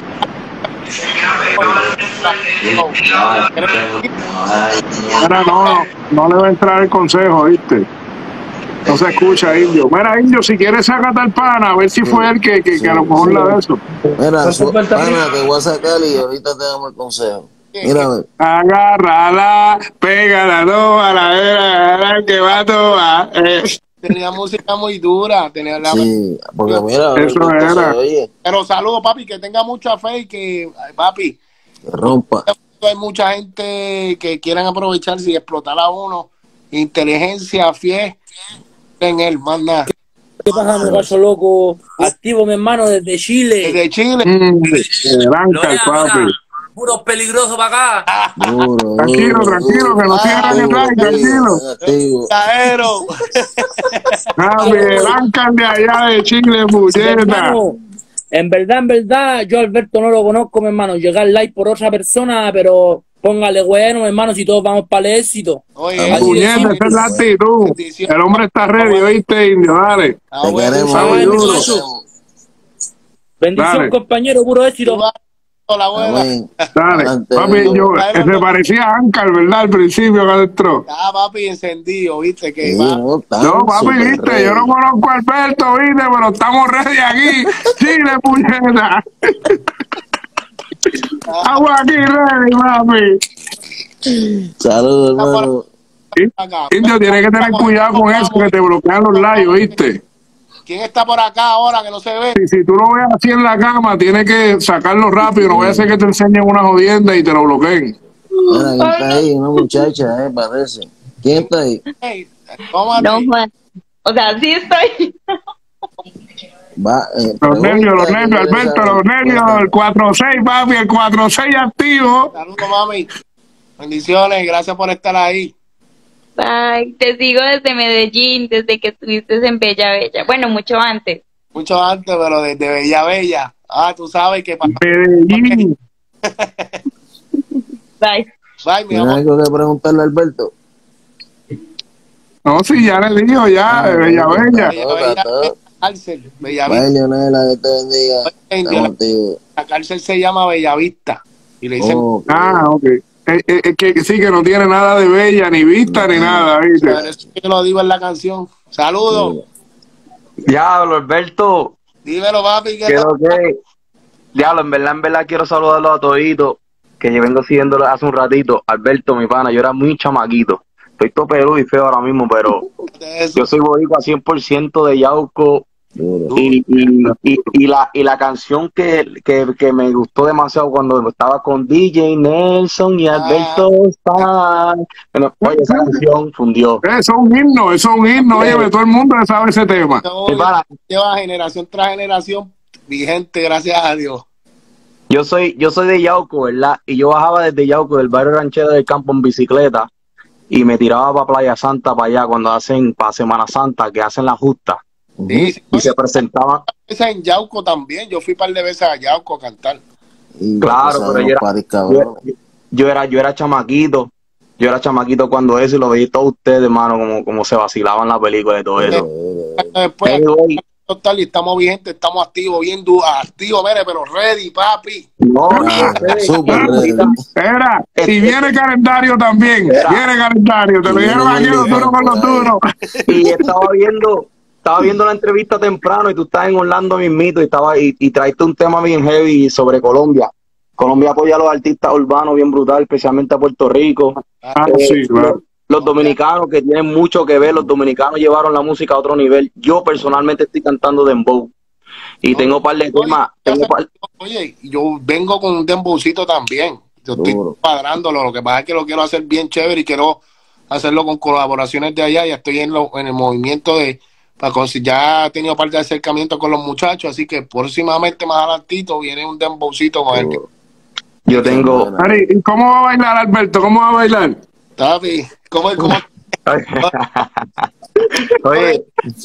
Ahora no, no le va a entrar el consejo, ¿viste? No se escucha, Indio. Mira, Indio, si quieres sácate al pana, a ver si fue él que, que, sí, que a lo mejor sí. La de eso. Mira, su, pana, te voy a sacar y ahorita te damos el consejo. Mira, agárrala, pégala, tómala, vera, que va a tomar. Eh. Tenía música muy dura, tenía la sí, porque mira, eso era. Pero saludos, papi, que tenga mucha fe y que, papi, que rompa. Hay mucha gente que quieran aprovecharse y explotar a uno. Inteligencia, fiel en él, manda. ¿Qué pasa, mi gacho loco? Activo, mi hermano, desde Chile. Desde Chile. Mm, Blanca, papi. Puro peligroso para acá. Duro, tranquilo, duro, tranquilo, duro. que no tiene que traer, tranquilo. Caero. Papi, Blanca de allá de Chile, puñeta. En verdad, en verdad, yo a Alberto no lo conozco, mi hermano. Llegar live por otra persona, pero póngale bueno, mi hermano, si todos vamos para el éxito. Oye, puñeta, esa es la actitud. El hombre está ready, ¿oíste, Indio? Dale. Ah, bueno, bendición, compañero, puro éxito. La buena. Dale, papi, yo, se parecía a Ancar, ¿verdad? Al principio que adentro. Ah, papi, encendido, viste que sí, va. No, no papi, viste, ready. Yo no conozco a Alberto, viste, pero estamos ready aquí. Chile, puñeta. Agua aquí ready, papi. Saludos, hermano. Indio, tienes que tener cuidado con eso, que te bloquean los lives, ¿viste? ¿Quién está por acá ahora que no se ve? Si, si tú lo ves así en la cama, tienes que sacarlo rápido. No voy a hacer que te enseñen una jodienda y te lo bloqueen. Mira, ¿quién está ahí? Una muchacha, eh, parece. ¿Quién está ahí? Hey, no, Juan. O sea, sí estoy. Va, eh, los nervios, los nervios, Alberto, los nervios. El cuatro seis, papi, el cuatro seis activo. Saludos, mami. Bendiciones, gracias por estar ahí. Ay, te sigo desde Medellín, desde que estuviste en Bella Bella. Bueno, mucho antes. Mucho antes, pero desde Bella Bella. Ah, tú sabes que para Medellín. Bye. Bye, mi ¿Tienes amor. algo que preguntarle a Alberto? No, sí, ya le digo, ya, ah, Bella Bella. Bella Cárcel, Bella Vista. Leonela, que te bendiga. La, la cárcel se llama Bellavista. Y le dicen. Oh, ah, ok. Es eh, eh, que sí, que no tiene nada de bella, ni vista, ni nada, ¿viste? Pero eso yo lo digo en la canción. Saludos. Diablo, Alberto. Dímelo, papi. ¿Qué lo que? Diablo, en verdad, en verdad quiero saludarlos a toditos, que yo vengo siguiéndolo hace un ratito. Alberto, mi pana, yo era muy chamaquito. Estoy todo peludo y feo ahora mismo, pero yo soy boricua cien por ciento de Yauco. Y, y, y, y, la, y la canción que, que, que me gustó demasiado cuando estaba con D J Nelson y Alberto ah. Bueno, oye, esa canción fundió. Eso es un himno, eso es un himno. Oye, todo el mundo sabe ese tema. Lleva generación tras generación vigente, gracias a Dios. Yo soy, yo soy de Yauco, ¿verdad? Y yo bajaba desde Yauco, del barrio ranchero del campo, en bicicleta, y me tiraba para Playa Santa, para allá, cuando hacen, para Semana Santa, que hacen la justa. Sí, sí, y se presentaban en Yauco también. Yo fui un par de veces a Yauco a cantar. Claro, pero yo era, yo, yo era yo era chamaquito. Yo era chamaquito cuando eso, y lo veía todos ustedes, hermano, como, como se vacilaban la película y todo eso. Después, hey, total, y estamos vigentes, estamos activos, bien activos, mire, pero ready, papi. No, ah, super ready. Era, y viene calendario también. Era. Viene calendario, te lo dieron aquí los duros con los duros. Y estaba viendo. Estaba viendo la entrevista temprano y tú estás en Orlando mismito y estaba y, y traiste un tema bien heavy sobre Colombia. Colombia apoya a los artistas urbanos bien brutal, especialmente a Puerto Rico. Ah, eh, sí, claro. los, los dominicanos, que tienen mucho que ver, los dominicanos llevaron la música a otro nivel. Yo personalmente estoy cantando dembow y no, tengo un par de temas. Tengo par... Oye, yo vengo con un dembowcito también. Yo estoy cuadrándolo, lo que pasa es que lo quiero hacer bien chévere y quiero hacerlo con colaboraciones de allá. Ya estoy en, lo, en el movimiento de... Ya he tenido parte de acercamiento con los muchachos, así que próximamente más adelantito viene un dembowcito con él. Yo tengo... Ari, ¿y cómo va a bailar, Alberto? ¿Cómo va a bailar? Tavi, ¿cómo es? ¿Cómo? Oye,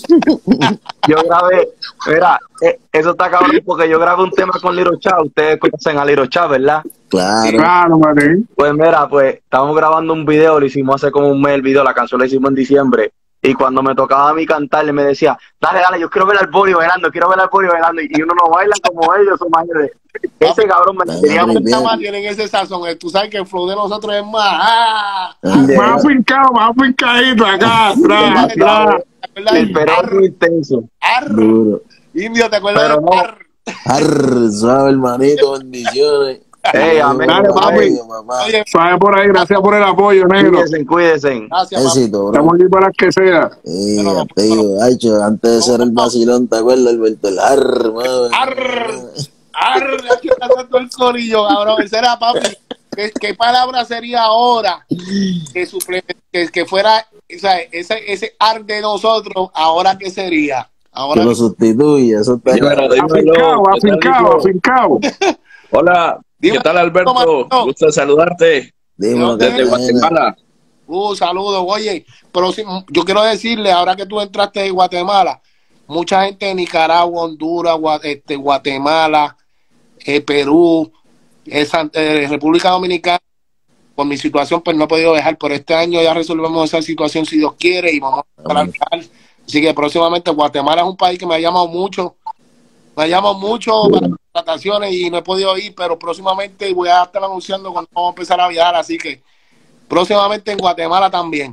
yo grabé, mira, eso está cabrón porque yo grabé un tema con Liro Chá. Ustedes conocen a Liro Chá, ¿verdad? Claro. Claro, man. Pues mira, pues estábamos grabando un video, lo hicimos hace como un mes el video, la canción la hicimos en diciembre. Y cuando me tocaba a mí cantarle, me decía, dale, dale, yo quiero ver al Bori bailando, quiero ver al Bori bailando. Y uno no baila como ellos, son mayores. Ese cabrón me tenía más tienen ese sazón. Tú sabes que el flow de nosotros es más. Ah, más fincado, más fincadito acá. Atrás, atrás. El perro intenso. Duro. Indio, ¿te acuerdas de no. Ar? Ar, suave, hermanito, bendiciones. Hey, amén. Dale, papi. Suave por ahí, gracias por el apoyo, negro. Cuídense, cuídense. Gracias, éxito, bro. Estamos aquí para que sea. Sí, te digo, Aicho, antes de ser el vacilón, ¿te acuerdas, Alberto? El ar, mami. Ar, ar, aquí está todo el corillo, cabrón. Ese era, papi. ¿Qué, qué palabra sería ahora que, suple, que, que fuera, o sea, ese, ese ar de nosotros, ahora qué sería? Ahora que lo sustituye, eso está afincado, afincado, afincado. Hola. ¿Qué tal, Alberto? Gusto saludarte. Dímelo, desde Guatemala. Uh, saludos. Oye, próximo, yo quiero decirle, ahora que tú entraste de Guatemala, mucha gente de Nicaragua, Honduras, este, Guatemala, eh, Perú, eh, eh, República Dominicana, por mi situación, pues no he podido dejar. Por este año ya resolvemos esa situación, si Dios quiere, y vamos a arrancar. Así que próximamente Guatemala es un país que me ha llamado mucho. Me ha llamado mucho para trataciones y no he podido ir, pero próximamente voy a estar anunciando cuando vamos a empezar a viajar, así que próximamente en Guatemala también.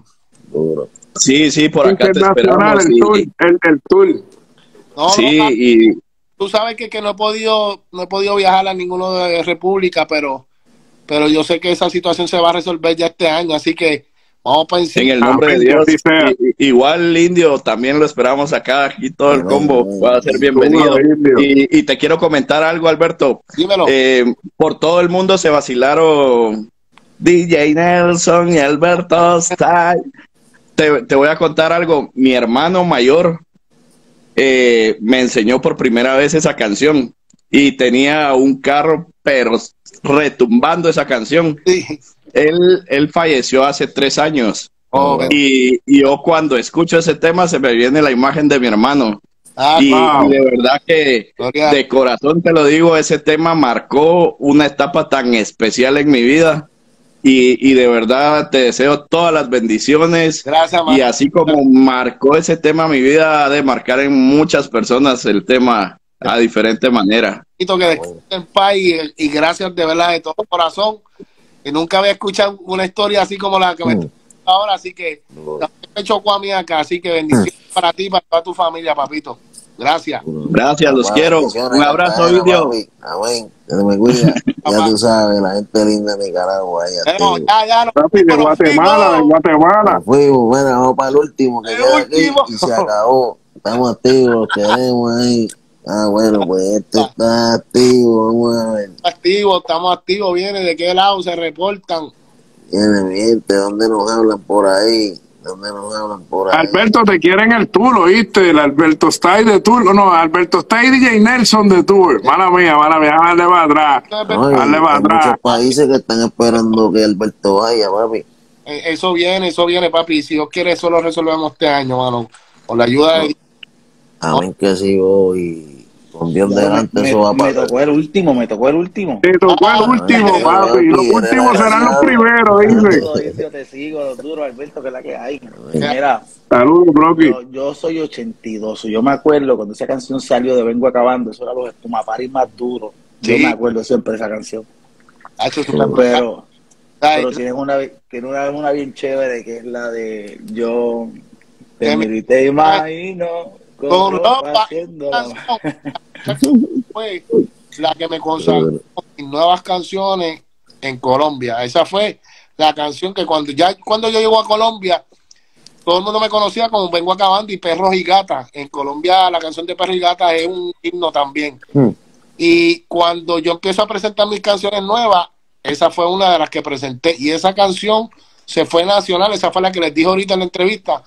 Sí, sí, por acá te esperamos. El tour, el, el tour. No, sí, no, y... Tú sabes que, que no he podido no he podido viajar a ninguno de República, pero, pero yo sé que esa situación se va a resolver ya este año, así que vamos para encima. En el nombre ah, de Dios. I, igual, Indio, también lo esperamos acá. Aquí todo el combo va a ser bienvenido. Y, y te quiero comentar algo, Alberto. Dímelo. Eh, por todo el mundo se vacilaron D J Nelson y Alberto Style. Te, te voy a contar algo. Mi hermano mayor eh, me enseñó por primera vez esa canción. Y tenía un carro, pero retumbando esa canción. Sí. Él, él falleció hace tres años. Oh, y, y yo cuando escucho ese tema se me viene la imagen de mi hermano. Ah, y, wow. y de verdad que Gloria. De corazón te lo digo, ese tema marcó una etapa tan especial en mi vida Y, y de verdad te deseo todas las bendiciones. Gracias, y así como marcó ese tema mi vida, ha de marcar en muchas personas el tema a diferente manera. Que descanse en paz y, y gracias de verdad de todo corazón. Que nunca había escuchado una historia así como la que me mm. ahora, así que me he chocó a mí acá, así que bendiciones mm. para ti y para toda tu familia, papito. Gracias. Gracias, los quiero. Un abrazo, Indio. Amén. Que me cuida. Ya tú sabes, la gente linda de Nicaragua. No, ya, ya, no, papi, de Guatemala, de Guatemala. Nos fuimos, bueno, vamos para el último que queda aquí y se acabó. Estamos activos, queremos ahí. Ah, bueno, pues este está activo, vamos a ver. Activo, estamos activos, viene, ¿de qué lado se reportan? Viene mi gente, ¿dónde nos hablan por ahí? ¿Dónde nos hablan por ahí? Alberto, te quieren el tour, ¿oíste? El Alberto Style de tour, no, Alberto Style D J Nelson de tour. Mala mía, mala mía, dale para atrás. No, dale para atrás. Hay muchos países que están esperando que Alberto vaya, papi. Eso viene, eso viene, papi. Si Dios quiere, eso lo resolvemos este año, mano. Con la ayuda de Dios. Amén que sí voy. Con Dios delante, me, eso va a pasar. Me tocó el último, me tocó el último. Me tocó el último, ah, papi. Los últimos serán los primeros, dice. Yo te sigo, duro, Alberto, que es la que hay. Mira, saludos, Brocky. Yo, yo soy ochenta y dos. Yo me acuerdo cuando esa canción salió de Vengo Acabando, eso era los espumaparis más duros. Sí. Yo me acuerdo siempre de esa canción. Ah, pero pero tienes una, tiene una, una bien chévere que es la de Yo te miro y te imagino. Con ropa, fue la que me consagró mis nuevas canciones en Colombia. Esa fue la canción que cuando ya cuando yo llego a Colombia, todo el mundo me conocía como Vengo Acabando y Perros y Gatas. En Colombia la canción de Perros y Gatas es un himno también. Mm. Y cuando yo empiezo a presentar mis canciones nuevas, esa fue una de las que presenté. Y esa canción se fue nacional, esa fue la que les dije ahorita en la entrevista.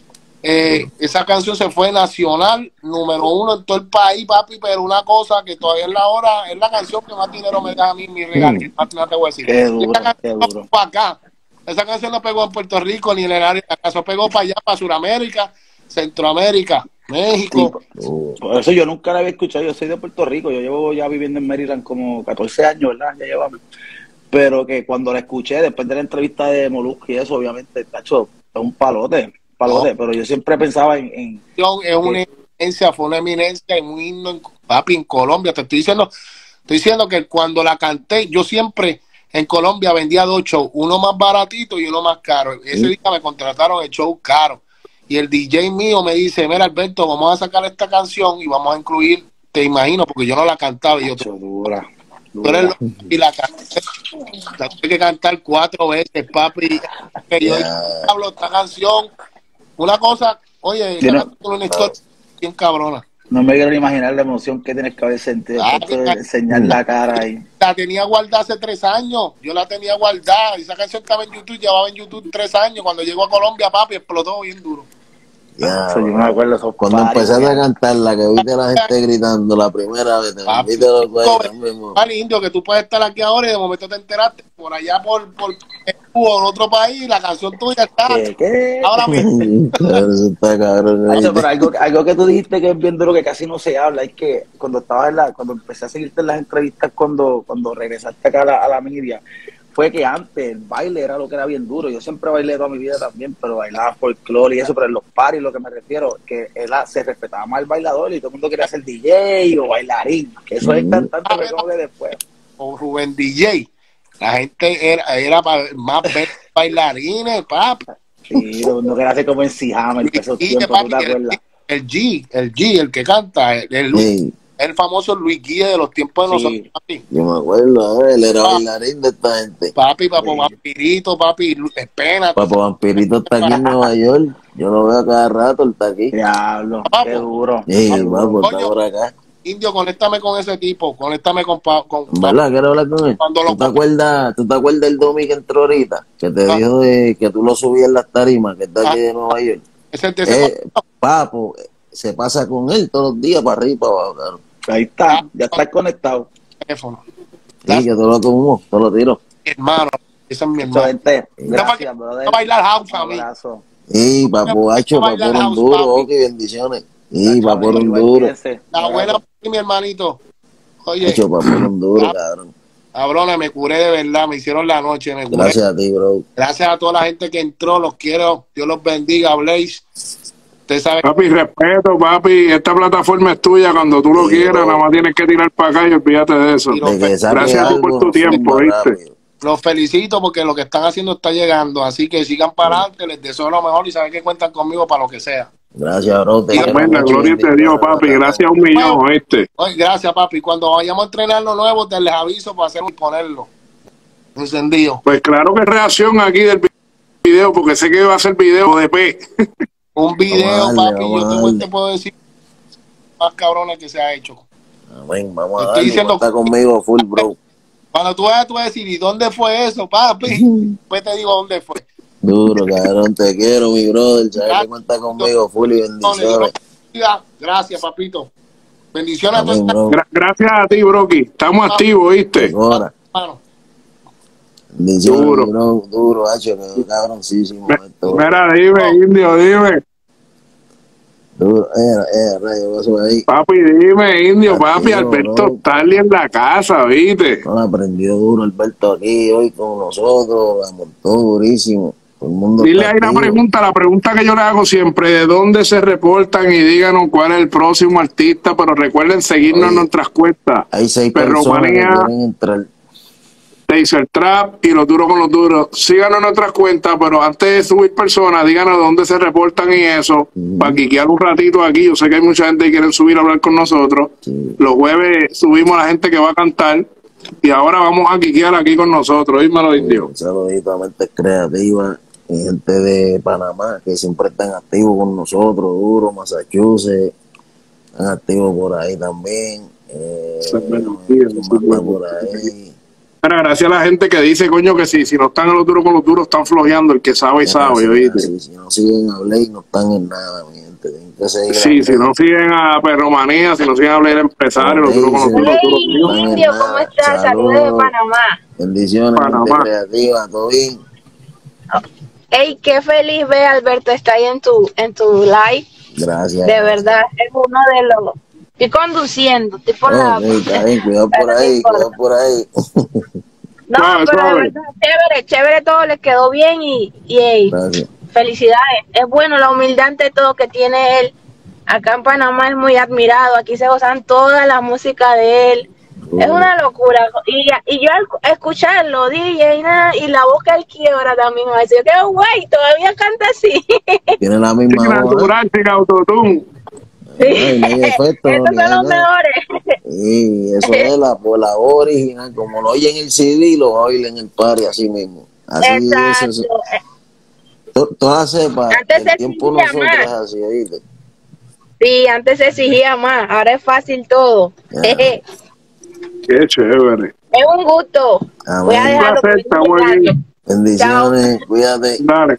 Eh, esa canción se fue nacional, número uno en todo el país, papi, pero una cosa que todavía es la hora, es la canción que más dinero me da a mí, mi regalo, mm. no te voy a decir. Qué duro, esa qué canción duro. No acá. Esa canción no pegó en Puerto Rico ni en el área, acaso pegó para allá, para Sudamérica, Centroamérica, México. Sí, por eso yo nunca la había escuchado, yo soy de Puerto Rico, yo llevo ya viviendo en Maryland como catorce años, ¿verdad? Ya llevamos. Pero que cuando la escuché, después de la entrevista de Molusco y eso, obviamente, tacho, es un palote. Palote, no. Pero yo siempre pensaba en... en es una eminencia, fue una eminencia en un himno, en, papi, en Colombia. Te estoy diciendo, estoy diciendo que cuando la canté, yo siempre en Colombia vendía dos shows, uno más baratito y uno más caro. Ese ¿Sí? día me contrataron el show caro. Y el D J mío me dice, mira, Alberto, vamos a sacar esta canción y vamos a incluir, te imagino, porque yo no la cantaba. Y yo, Tacho, dura, dura. Lo, y la canté, la tuve que cantar cuatro veces, papi. Que yo yeah. hablo esta canción. Una cosa, oye, no, una historia bien cabrona. No me quiero imaginar la emoción que tienes que haber sentido ah, de enseñar la cara ahí. La tenía guardada hace tres años, yo la tenía guardada. Esa canción estaba en YouTube, llevaba en YouTube tres años. Cuando llegó a Colombia, papi, explotó bien duro. Ya, so, yo me acuerdo esos cuando paris, empezaste ya. a cantarla, que viste a la gente gritando la primera vez, te papi, viste los güeyes. Al indio, que tú puedes estar aquí ahora y de momento te enteraste por allá por, por, por otro país, la canción tuya está. ¿Qué? ¿Qué? Ahora mismo. Eso está cabrón. Oye, pero algo, algo que tú dijiste que es bien duro, que casi no se habla, es que cuando estaba en la, cuando empecé a seguirte en las entrevistas, cuando, cuando regresaste acá a la, a la media, fue que antes el baile era lo que era bien duro. Yo siempre bailé toda mi vida también, pero bailaba folclore y eso, pero en los paris lo que me refiero, que era, se respetaba más el bailador y todo el mundo quería ser D J o bailarín, que eso es tan tanto que como que después. O Rubén D J, la gente era, era más bailarines, papi. Sí, todo el mundo quería hacer como en Sijama, el peso tiempo, ¿tú te acuerdas? El G, el G, el que canta, el, el sí. El famoso Luis Guille de los tiempos de sí. nosotros, papi. Yo me acuerdo, él era papi. bailarín de esta gente. Papi, Papo sí. Vampirito, papi, Espena. Papo Vampirito está aquí en Nueva York. Yo lo veo cada rato, él está aquí. Diablo, papo. Qué duro. Sí, el papo está por acá. Indio, conéctame con ese tipo, conéctame con... con ¿Verdad? ¿Quieres hablar con él? ¿Tú, lo... te acuerdas, ¿Tú te acuerdas del Domi que entró ahorita? Que te ah. dijo de, que tú lo subías en las tarimas, que está aquí ah. de Nueva York. ¿Es el de ese eh, Papo, se pasa con él todos los días para arriba y para abajo, claro. Ahí está, ya está conectado. Teléfono. Sí, que todo lo tomo, todo lo tiro. Mi hermano, ese es mi hermano. Gente, gracias, brother. A bailar house a mí. Sí, papo, hacho, para por un duro, ok, bendiciones. Sí, para por un duro. La buena y mi hermanito. Oye. Hacho, para por un duro, cabrón. Cabrones, me curé de verdad, me hicieron la noche, me curé. Gracias a ti, bro. Gracias a toda la gente que entró, los quiero, Dios los bendiga, Blaze. Usted sabe. Papi, respeto, papi, esta plataforma es tuya, cuando tú lo Sí, quieras, bro. nada más tienes que tirar para acá y olvídate de eso. De que saque Gracias a ti por algo, tu tiempo, más ¿viste? rápido. Los felicito porque lo que están haciendo está llegando, así que sigan para adelante, les deseo lo mejor y saben que cuentan conmigo para lo que sea. Gracias, bro. Te quiero Amén, la mucho, gloria bendigo, te dio, bro, papi, bro. gracias a un millón, ¿viste? Oye, gracias, papi. Cuando vayamos a entrenar lo nuevo, te les aviso para hacer y ponerlo encendido. Pues claro que reacción aquí del video, porque sé que va a ser video de P. Un video, Vamos a darle, papi, vamos yo a tengo darle. te puedo decir más cabrones que se ha hecho. Amén, vamos a Estoy darle. diciendo- Cuenta conmigo full, bro. Cuando tú vayas, tú vas a decir, ¿y dónde fue eso, papi? Pues te digo dónde fue. Duro, cabrón, te quiero, mi brother. Sabes que cuenta conmigo full y bendiciones. Gracias, papito. Bendiciones a Amén, todos. bro. Gra- gracias a ti, Brocky. Estamos activos, ¿viste? Ahora, hermano. bendiciones, Duro. mi bro. Duro, hacho, que cabroncísimo esto. Mira, dime, indio, dime. Duro, eh, eh, rayo, eso ahí. Papi, dime, indio, papi, Activo, Alberto bro. Starly en la casa, ¿viste? No, aprendió duro Alberto aquí hoy con nosotros, la montó durísimo. Todo el mundo Dile está ahí la activo. pregunta, la pregunta que yo le hago siempre, ¿de dónde se reportan? Y díganos cuál es el próximo artista, pero recuerden seguirnos Oye, en nuestras cuentas. Hay seis personas que Perromanía, quieren entrar. Taser Trap y Los Duros con los Duros. Síganos en nuestras cuentas, pero antes de subir personas, díganos dónde se reportan y eso, Ujú. para quiquear un ratito aquí. Yo sé que hay mucha gente que quiere subir a hablar con nosotros. Sí. Los jueves subimos a la gente que va a cantar y ahora vamos a quiquear aquí con nosotros. Dímelo, indio. Un saludito a Mentes Creativas y gente de Panamá que siempre están activos con nosotros, duro, Massachusetts, están activos por ahí también. Eh, Eso es bueno, ¿quién tío, más eso es está bueno. por ahí? Pero gracias a la gente que dice, coño, que si, si no están en Los Duros con los Duros, están flojeando. El que sabe, sabe, Sí, ¿oíste? sí, si no siguen a Blake, no están en nada, mi gente. Tienen que seguir a Sí, si Blake. no siguen a Perromanía, si no siguen a hablar empresario, Los Duros con los Duros. Hey, Están en Indio, ¿cómo nada. estás? Saludos de Saludos. Panamá. Bendiciones, Panamá. Mente Creativa, todo bien. Hey, qué feliz ve Alberto está ahí en tu en tu live. Gracias. De verdad, es uno de los. Estoy conduciendo, estoy por la. Ok, está bien, cuidado por Pero no ahí, importa. cuidado por ahí. No, Suave, pero de suave. verdad, chévere, chévere todo, le quedó bien y, y hey, Gracias. felicidades. Es bueno la humildad ante todo que tiene él. Acá en Panamá es muy admirado, aquí se gozan toda la música de él. Es una locura. Y, y yo al escucharlo, D J, y, nada, y la voz que él quiebra también, me decía, qué guay, todavía canta así. Tiene la Sin misma voz. ¿eh? natural, sin autotune. Ay, no hay efecto, Esos ni son hay los nada. mejores. Sí, eso es la, por la voz original, como lo oye en el C D, lo va a oír en el party, así mismo. Así es, Exacto. eso. To- Todas cepas, Antes el se tiempo exigía nosotros más. es así, ¿oíste? Sí, antes se exigía más, ahora es fácil todo. Ya. Jeje. Qué chévere. Es un gusto. Amén. Voy a dejarlo. Un placer, porque estamos es muy aquí. tarde. Bendiciones, cuídate. Dale.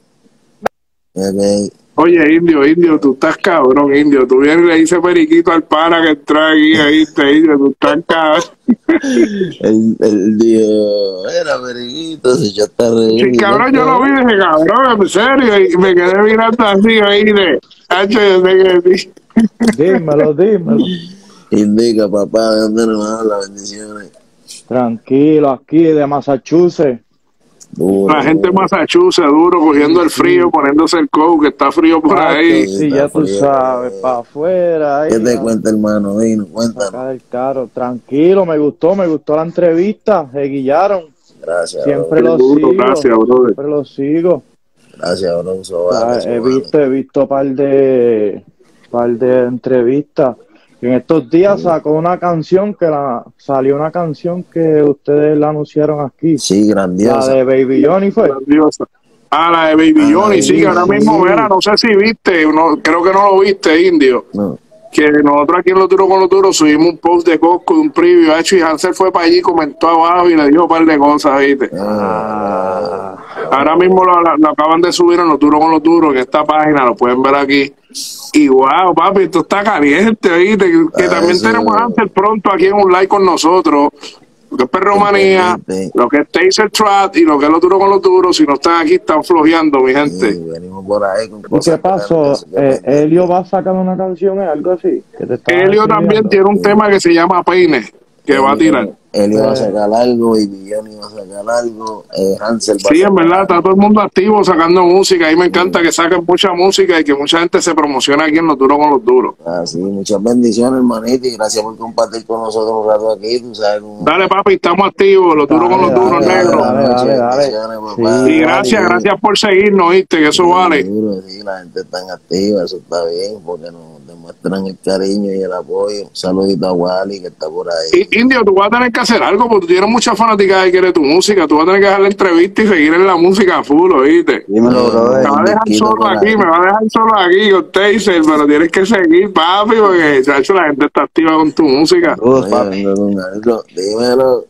Ok. Oye, indio, indio, tú estás cabrón, indio. Tú vienes y le dices periquito al pana que entra aquí, ahí, te indio, tú estás cabrón. El, el Dios, era periquito, si yo está Sí, reír. cabrón, yo lo vi y dije, cabrón, en serio, y me quedé mirando así, ahí de, hacho, yo sé que sí. Dímelo, dímelo. Indica, papá, ¿de dónde nos habla? Bendiciones. Tranquilo, aquí de Massachusetts. Duro, La gente de duro. Massachusetts, duro, cogiendo el frío, poniéndose el coat, que está frío por ahí. Sí, ya tú sabes, para afuera. Ahí, ¿Qué te a- cuenta, hermano? Dino, acá cuéntanos. del carro. Tranquilo, me gustó, me gustó la entrevista. Se guillaron. Gracias, Siempre bro. lo Duro, sigo. gracias, brother. Siempre lo sigo. Gracias, bro. Eso O sea, vale, eso he vale. visto, he visto par de par de entrevistas. Y en estos días sacó una canción que la salió una canción que ustedes la anunciaron aquí. Sí, La grandiosa. de Baby Johnny fue. Grandiosa. Ah, la de Baby Ah, Johnny, sí, sí, ahora sí. mismo, mira, no sé si viste, no, creo que no lo viste, indio, No. que nosotros aquí en Los Duros con los Duros subimos un post de Costco de un preview, hecho, y Hansel fue para allí, comentó abajo y le dijo un par de cosas, ¿viste? Ah, Ahora mismo lo, lo acaban de subir en Los Duros con los Duros, en esta página, lo pueden ver aquí. Y wow, papi, esto está caliente, ¿viste? Que, que Ah, también eso- tenemos a Hansel pronto aquí en un live con nosotros. Lo que es Perromanía, Sí. lo que es Taser Trap y lo que es Los Duros con los Duros. Si no están aquí, están flojeando, mi gente. sí, venimos por ahí con ¿Y cosas qué pasó? grandes, Eh, Elio va a sacar una canción, ¿es algo así? Que te estaba Helio también escribiendo. tiene un tema que se llama Peine, que va a tirar. él iba a sacar algo, y Billón iba a sacar algo, eh, Hansel va Sí, a en verdad, está todo el mundo activo sacando música. A mí me encanta sí. que saquen mucha música y que mucha gente se promocione aquí en Los Duros con Los Duros. Así, muchas bendiciones, hermanito, y gracias por compartir con nosotros un rato aquí. Tú sabes cómo... Dale, papi, estamos activos, Los Duros con Los Duros, dale, negro. dale, dale, dale. Sí, Y gracias, dale. gracias por seguirnos, ¿viste? Que eso Sí, vale. duro, sí, la gente está activa, eso está bien, porque nos demuestran el cariño y el apoyo. Un saludito a Wally, que está por ahí. Y, Indio, tú vas a tener que hacer algo, porque tú tienes mucha fanática que quiere tu música. Tú vas a tener que dejar la entrevista y seguir en la música full, ¿oíste? Dímelo, brother. Me va a dejar Quito solo por aquí, ahí. me va a dejar solo aquí con Taser, pero tienes que seguir, papi, porque chacho, la gente está activa con tu música. Saludos, Oye, papi. vengo con algo. Dímelo.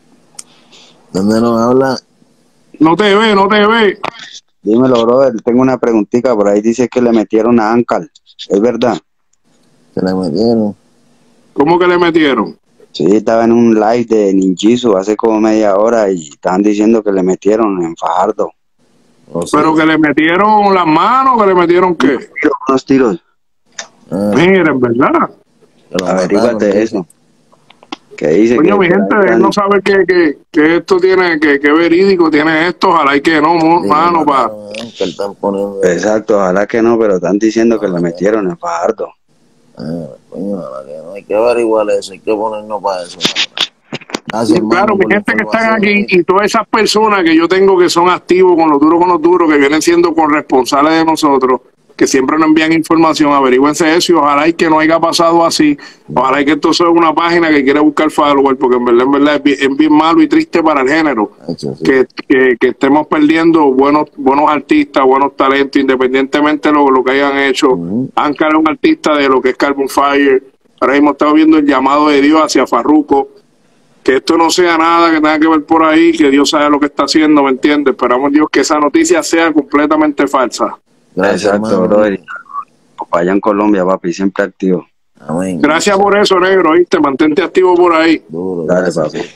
¿Dónde nos habla? No te ve, no te ve. Dímelo, brother. Tengo una preguntita. Por ahí dice que le metieron a Ankal. ¿Es verdad? Se la metieron. ¿Cómo que le metieron? Sí, estaba en un live de Ninjitsu hace como media hora y estaban diciendo que le metieron en Fajardo. O sea, Pero que le metieron las manos, que le metieron qué. Tiros, unos tiros. ah, Mira, en verdad. que lo Averíguate mataron, eso. Que dice Coño, que mi gente, por ahí él no están- sabe que, que, que esto tiene, que, que verídico tiene esto, ojalá y que no, mo- Sí, mano, lo pa. mataron, ah, que están poniendo. Exacto, ojalá que no, pero están diciendo que le metieron en Fajardo. Ah, coño, ojalá que no. Hay que averiguar eso, hay que ponernos para eso. Gracias, hermano, Claro, mi por la gente que están información. aquí y todas esas personas que yo tengo que son activos con Los Duros con Los Duros, que vienen siendo corresponsales de nosotros, que siempre nos envían información, averigüense eso y ojalá y que no haya pasado así, ojalá y que esto sea una página que quiere buscar follower, porque en verdad, en verdad es bien, es bien malo y triste para el género, Hacho, sí. que, que, que estemos perdiendo buenos buenos artistas, buenos talentos, independientemente de lo, lo que hayan hecho. Ujú. Ankar es un artista de lo que es Carbon Fire, ahora mismo estamos viendo el llamado de Dios hacia Farruko, que esto no sea nada que tenga que ver por ahí, que Dios sabe lo que está haciendo, ¿me entiendes? Esperamos Dios que esa noticia sea completamente falsa. Gracias, Exacto, hermano. brother. Allá en Colombia, papi, siempre activo. Amén. Gracias por eso, negro, ¿viste? Mantente activo por ahí. Duro, Dale, gracias. papi.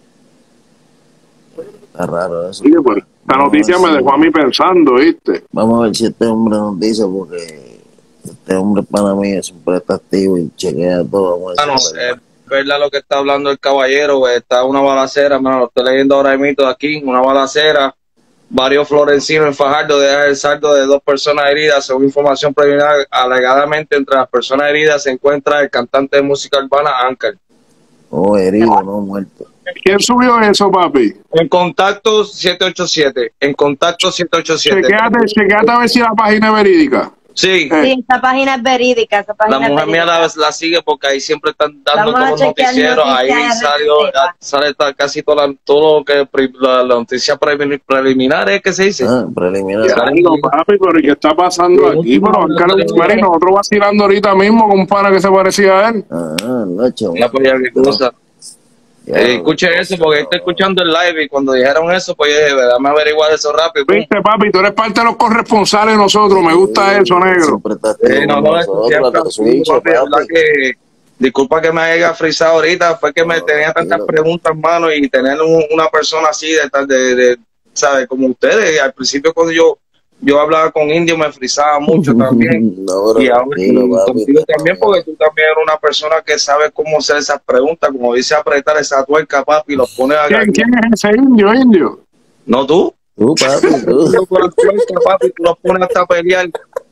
Está raro eso. Oye, pues, la Vamos noticia a me ver si- dejó a mí pensando, ¿viste? Vamos a ver si este hombre nos dice, porque este hombre para mí siempre está activo y chequea todo. Vamos a ver Hermano, si es verdad. es verdad lo que está hablando el caballero, güey. Está una balacera, hermano, lo estoy leyendo ahora mismo de aquí, una balacera, varios florencinos en Fajardo, deja el saldo de dos personas heridas. Según información preliminar, alegadamente entre las personas heridas se encuentra el cantante de música urbana Ankar. Oh, herido, no muerto. ¿Quién subió eso, papi? En contacto siete ocho siete, en contacto siete ocho siete. Chequéate, chequéate a ver si la página es verídica. Sí, Eh, Sí, esa página es verídica. Esa página la es mujer mía verídica. la, la sigue porque ahí siempre están dando Vamos a todos los chequear noticieros. Ahí noticias salió, reserva. sale ta- casi toda la- todo lo que pre- la, la noticia pre- preliminar es que se dice. Ah, preliminar. ya, no, papi, pero ¿y qué está pasando aquí? Pero Ankar es un y nosotros vacilando ahorita mismo con un pana que se parecía a él. Ah, noche. Mira, pues, ya, qué cosa. Ya, Eh, escuche eso porque estoy escuchando el live y cuando dijeron eso, pues yo dije, dame averiguar eso rápido. pues. Viste, papi, tú eres parte de los corresponsales de nosotros, me gusta eso, negro. Siempre está activo Eh, no, con no, eso nosotros, siempre hasta ha sido, switch, papi, la verdad papi. que disculpa que me haya frisado ahorita, fue que me No, tenía tantas tranquilo. preguntas, mano, y tener un- una persona así de, tal- de, de ¿sabes? Como ustedes, al principio cuando yo yo hablaba con Indio me frisaba mucho también. No, pero Y ahora tranquilo, y papi, contigo está también, bien. porque tú también eres una persona que sabe cómo hacer esas preguntas, como dice apretar esa tuerca, papi, y los pone a ¿Quién, quién es ese indio, indio? No tú, Tú, papi, tú. tú con la tuerca, papi, tú los pones hasta a pelear.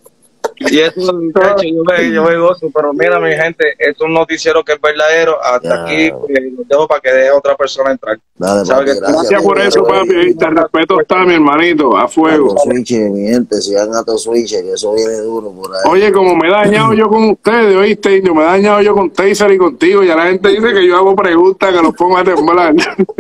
Y eso es un techo, yo me, yo me gozo, pero mira mi gente, esto es un noticiero que es verdadero, hasta Ya. aquí pues, lo dejo para que deje a otra persona entrar. Dale, ¿Sabe papi, que- gracias. Gracias por eso, papi, ¿viste? El respeto está, mi hermanito, a fuego. Gato Switch, mi gente, sigan Gato Switch, que eso viene duro por ahí. Oye, como me he dañado yo con ustedes, ¿oíste, indio? Me he dañado yo con Taser y contigo. Ya la gente dice que yo hago preguntas que los pongo a temblar.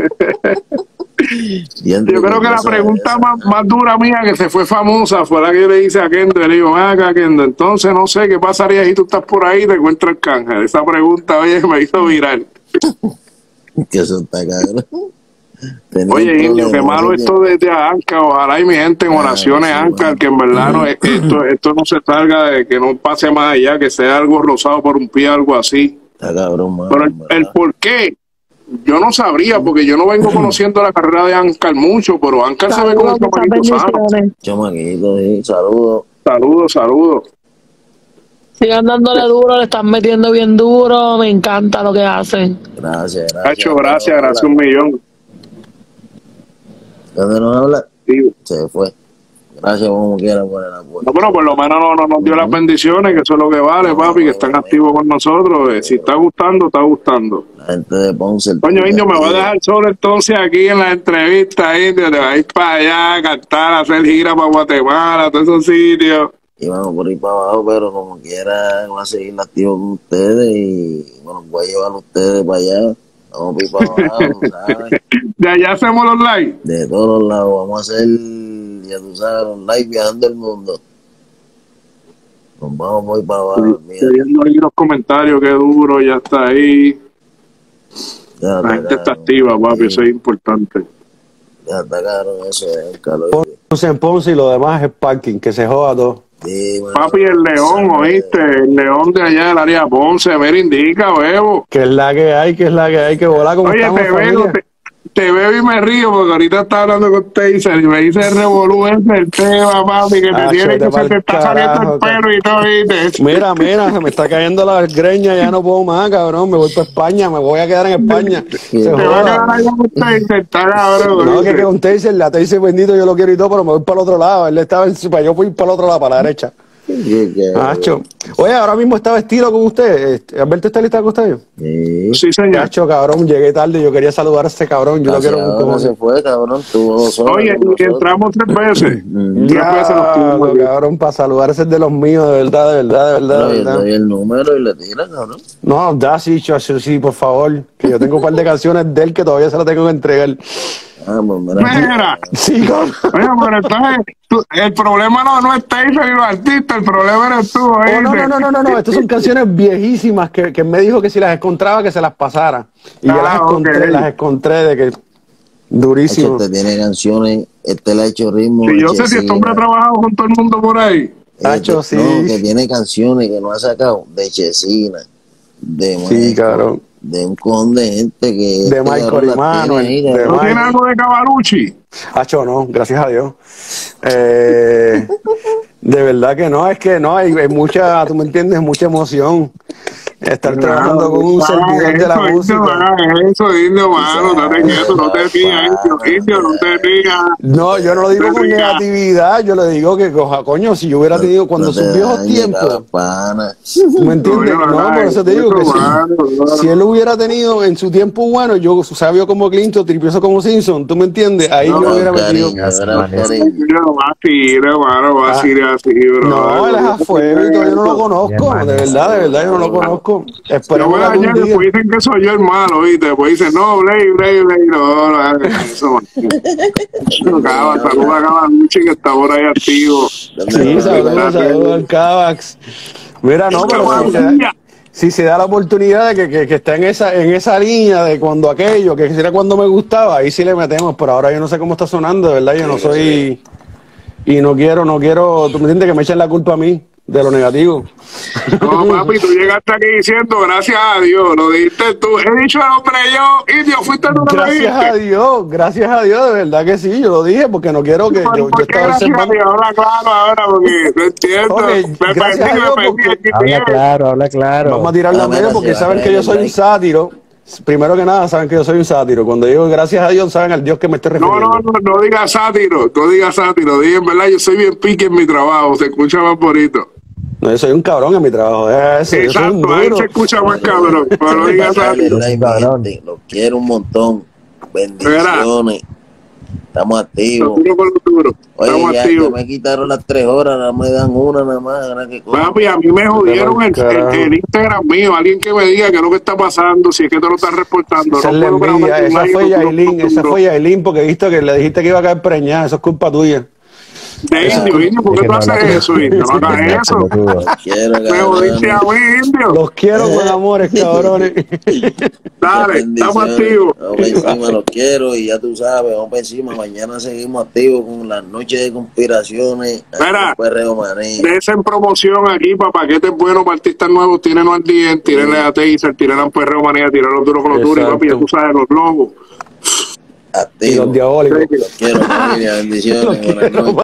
Bien, Yo creo que la esa- pregunta esa- más, más dura mía que se fue famosa fue la que yo le hice a Kendo. Le digo, "Ven acá, Kendo, entonces no sé qué pasaría si tú estás por ahí y te encuentras el cángel". Esa pregunta, oye, me hizo viral. Que eso está cabrón. Tenía Oye, un indio, qué problema, malo así que- esto desde Anca. Ojalá y mi gente en Ah, oraciones, sí, Anca, mano. que en verdad no, es- esto, esto no se salga de que no pase más allá, que sea algo rozado por un pie, algo así. Está cabrón, mano, Pero el, en verdad. el por qué, yo no sabría, porque yo no vengo conociendo la carrera de Ancar mucho, pero Ancar se ve como un chamaquito sano. Chamaquito, sí, saludos. Saludos, saludos. Sigan dándole duro, le están metiendo bien duro, me encanta lo que hacen. Gracias, gracias. Cacho, gracias, gracias un millón. ¿Dónde nos habla? Sí. Se fue. Gracias como quiera por el apoyo. No, pero por lo menos no, no nos dio las bendiciones, que eso es lo que vale, no, papi, que están activos con nosotros. Eh, si está gustando, está gustando. La gente de Ponce. Coño, Indio, me voy a dejar solo entonces aquí en las entrevistas, Indio. Te vas a ir para allá a cantar, a hacer gira para Guatemala, todos esos sitios. Y vamos por ahí para abajo, pero como quiera, voy a seguir activo con ustedes y bueno, voy a llevar a ustedes para allá. Vamos por ahí para abajo, ¿sabes? De allá hacemos los live. De todos los lados, vamos a hacer, ya tú sabes, los live viajando el mundo. Nos vamos por ahí para abajo. Estoy viendo ahí los comentarios, qué duro, ya está ahí. Ya, la gente está activa, papi, sí. Eso es importante. Ya atacaron eso, el calor. Ponce en Ponce y lo demás es parking, que se joda todo. Sí, bueno, papi, el León, oíste, el León de allá del área Ponce, me indica, bebo. Que es la que hay, que es la que hay que volar como oye, estamos, te veo, te, te veo y me río porque ahorita está hablando con Taser y me dice el revolú ese, el tema, papi, que te ah, tiene que se te está carajo, saliendo el pelo y todo, ¿viste? Mira, mira, se me está cayendo la greña, ya no puedo más, cabrón, me voy para España, me voy a quedar en España. Se te va a quedar allá con Taser, está cabrón. No, que, que con Taser, la Taser bendito yo lo quiero y todo, pero me voy para el otro lado, él estaba en su, yo voy para el otro lado, para la derecha. Nacho. Oye, ahora mismo está vestido con usted. ¿Alberto está lista con usted? Sí, sí señor. Nacho, cabrón, llegué tarde. Yo quería saludar a ese cabrón. Yo Gracias, lo quiero como se fue, cabrón. Tuvo dos horas. Oye, y entramos tres veces. Ya, veces nos cabrón, para saludar ese es de los míos, de verdad, de verdad, de verdad. No, de verdad. Yo doy el número y le tira, cabrón. No, da sí, chacho, sí, por favor. Que yo tengo un par de canciones de él que todavía se las tengo que entregar. Ah, pues mira. Mira. Sí, cabrón. Oye, pero entonces, tú, el problema no, no es Taser y los artistas, el problema eres tú, oh, ¿eh? no, no, no, no, no, no, estas son canciones viejísimas que, que me dijo que si las encontraba que se las pasara. Y ah, yo las encontré, okay. las encontré de que durísimo. Este tiene canciones, este le ha hecho ritmo. Sí, yo sé si este hombre ha trabajado con todo el mundo por ahí. Nacho, este, sí. No, que tiene canciones que no ha sacado de Chesina, de sí, Michael, cabrón. De un con de gente que... De Michael y Manuel. Ahí, ¿no Michael. Tiene algo de Cavalucci? Hacho, no, gracias a Dios. Eh, de verdad que no, es que no, hay, hay mucha, tú me entiendes, mucha emoción. Estar claro, trabajando con un servidor de la eso, música. Indio, eso, indio, mano, no te quieto, no te digas, indio, indio, no te digas. No, yo no lo digo con negatividad, yo le digo que, coja, coño, si yo hubiera tenido cuando no sus viejos tiempos. ¿Me entiendes? No, no, por eso te digo que si, si él hubiera tenido en su tiempo bueno, yo sabio como Clinton, tripioso como Simpson, ¿tú me entiendes? Ahí no, yo hubiera metido. No, él es a fuego y yo no lo conozco, de verdad, de verdad, yo no lo conozco. Espero que algún día. Después dicen que soy yo el malo, ¿viste? Después dicen, no, Blay, Blay, Blay, no, no, eso, no, Cava, saluda a Cavalucci que está por ahí activo. Sí, saludos, saludos al Cavax. Mira, no, pero si se, da, si se da la oportunidad de que, que, que está en esa, en esa línea de cuando aquello, que era cuando me gustaba, ahí sí le metemos, pero ahora yo no sé cómo está sonando, de verdad, yo no soy, y no quiero, no quiero, tú me entiendes que me echen la culpa a mí. De lo negativo. No, papi, tú llegaste aquí diciendo gracias a Dios, lo dijiste tú. He dicho el hombre yo, Indio, fuiste tú que lo dijiste. Gracias a Dios, gracias a Dios, de verdad que sí, yo lo dije porque no quiero que ¿Por, yo, ¿por yo estaba observando. Habla claro ahora porque no entiendo. Okay, me gracias perdí, a Dios me perdí, porque... Habla claro, habla claro. Vamos a tirarle a medio porque saben que yo soy un sátiro. Primero que nada, saben que yo soy un sátiro. Cuando digo gracias a Dios, saben al Dios que me estoy refiriendo. No, no, no, no digas sátiro, no digas sátiro. Diga, en verdad, yo soy bien pique en mi trabajo, se escucha más bonito. No, yo soy un cabrón en mi trabajo. Eso, exacto, yo soy ahí se escucha más cabrón. Pero no digas sátiro. Los quiero un montón. Bendiciones. Estamos activos. Duro con lo duro. Oye, Estamos ya, activos. ya me quitaron las tres horas, nada me dan una nada más. Ahora que Papi, a mí me jodieron el, el, el Instagram mío. Alguien que me diga qué es lo que está pasando, si es que te lo están reportando. Esa, no puedo envidia, esa fue Yailin, esa fue Yailin porque viste que le dijiste que iba a caer preñada. Eso es culpa tuya. De Indio, Indio, ¿por qué tú haces eso, Indio? No hagas eso. Me jodiste a mí, Indio. Los quiero con amores, cabrones. Dale, estamos activos. Vamos encima, los quiero y ya tú sabes, vamos para encima. Mañana seguimos activos con las noches de conspiraciones. Mira, desen promoción aquí para paquetes buenos para artistas nuevos. Tírenlo al día, tírenle a Taser, tírenle a Perreo Manía, tírenle los duros con los duros y papi, ya tú sabes, los lobos. Activo. Y los diabólicos. Los quiero, familia. Bendiciones. Buenas noches.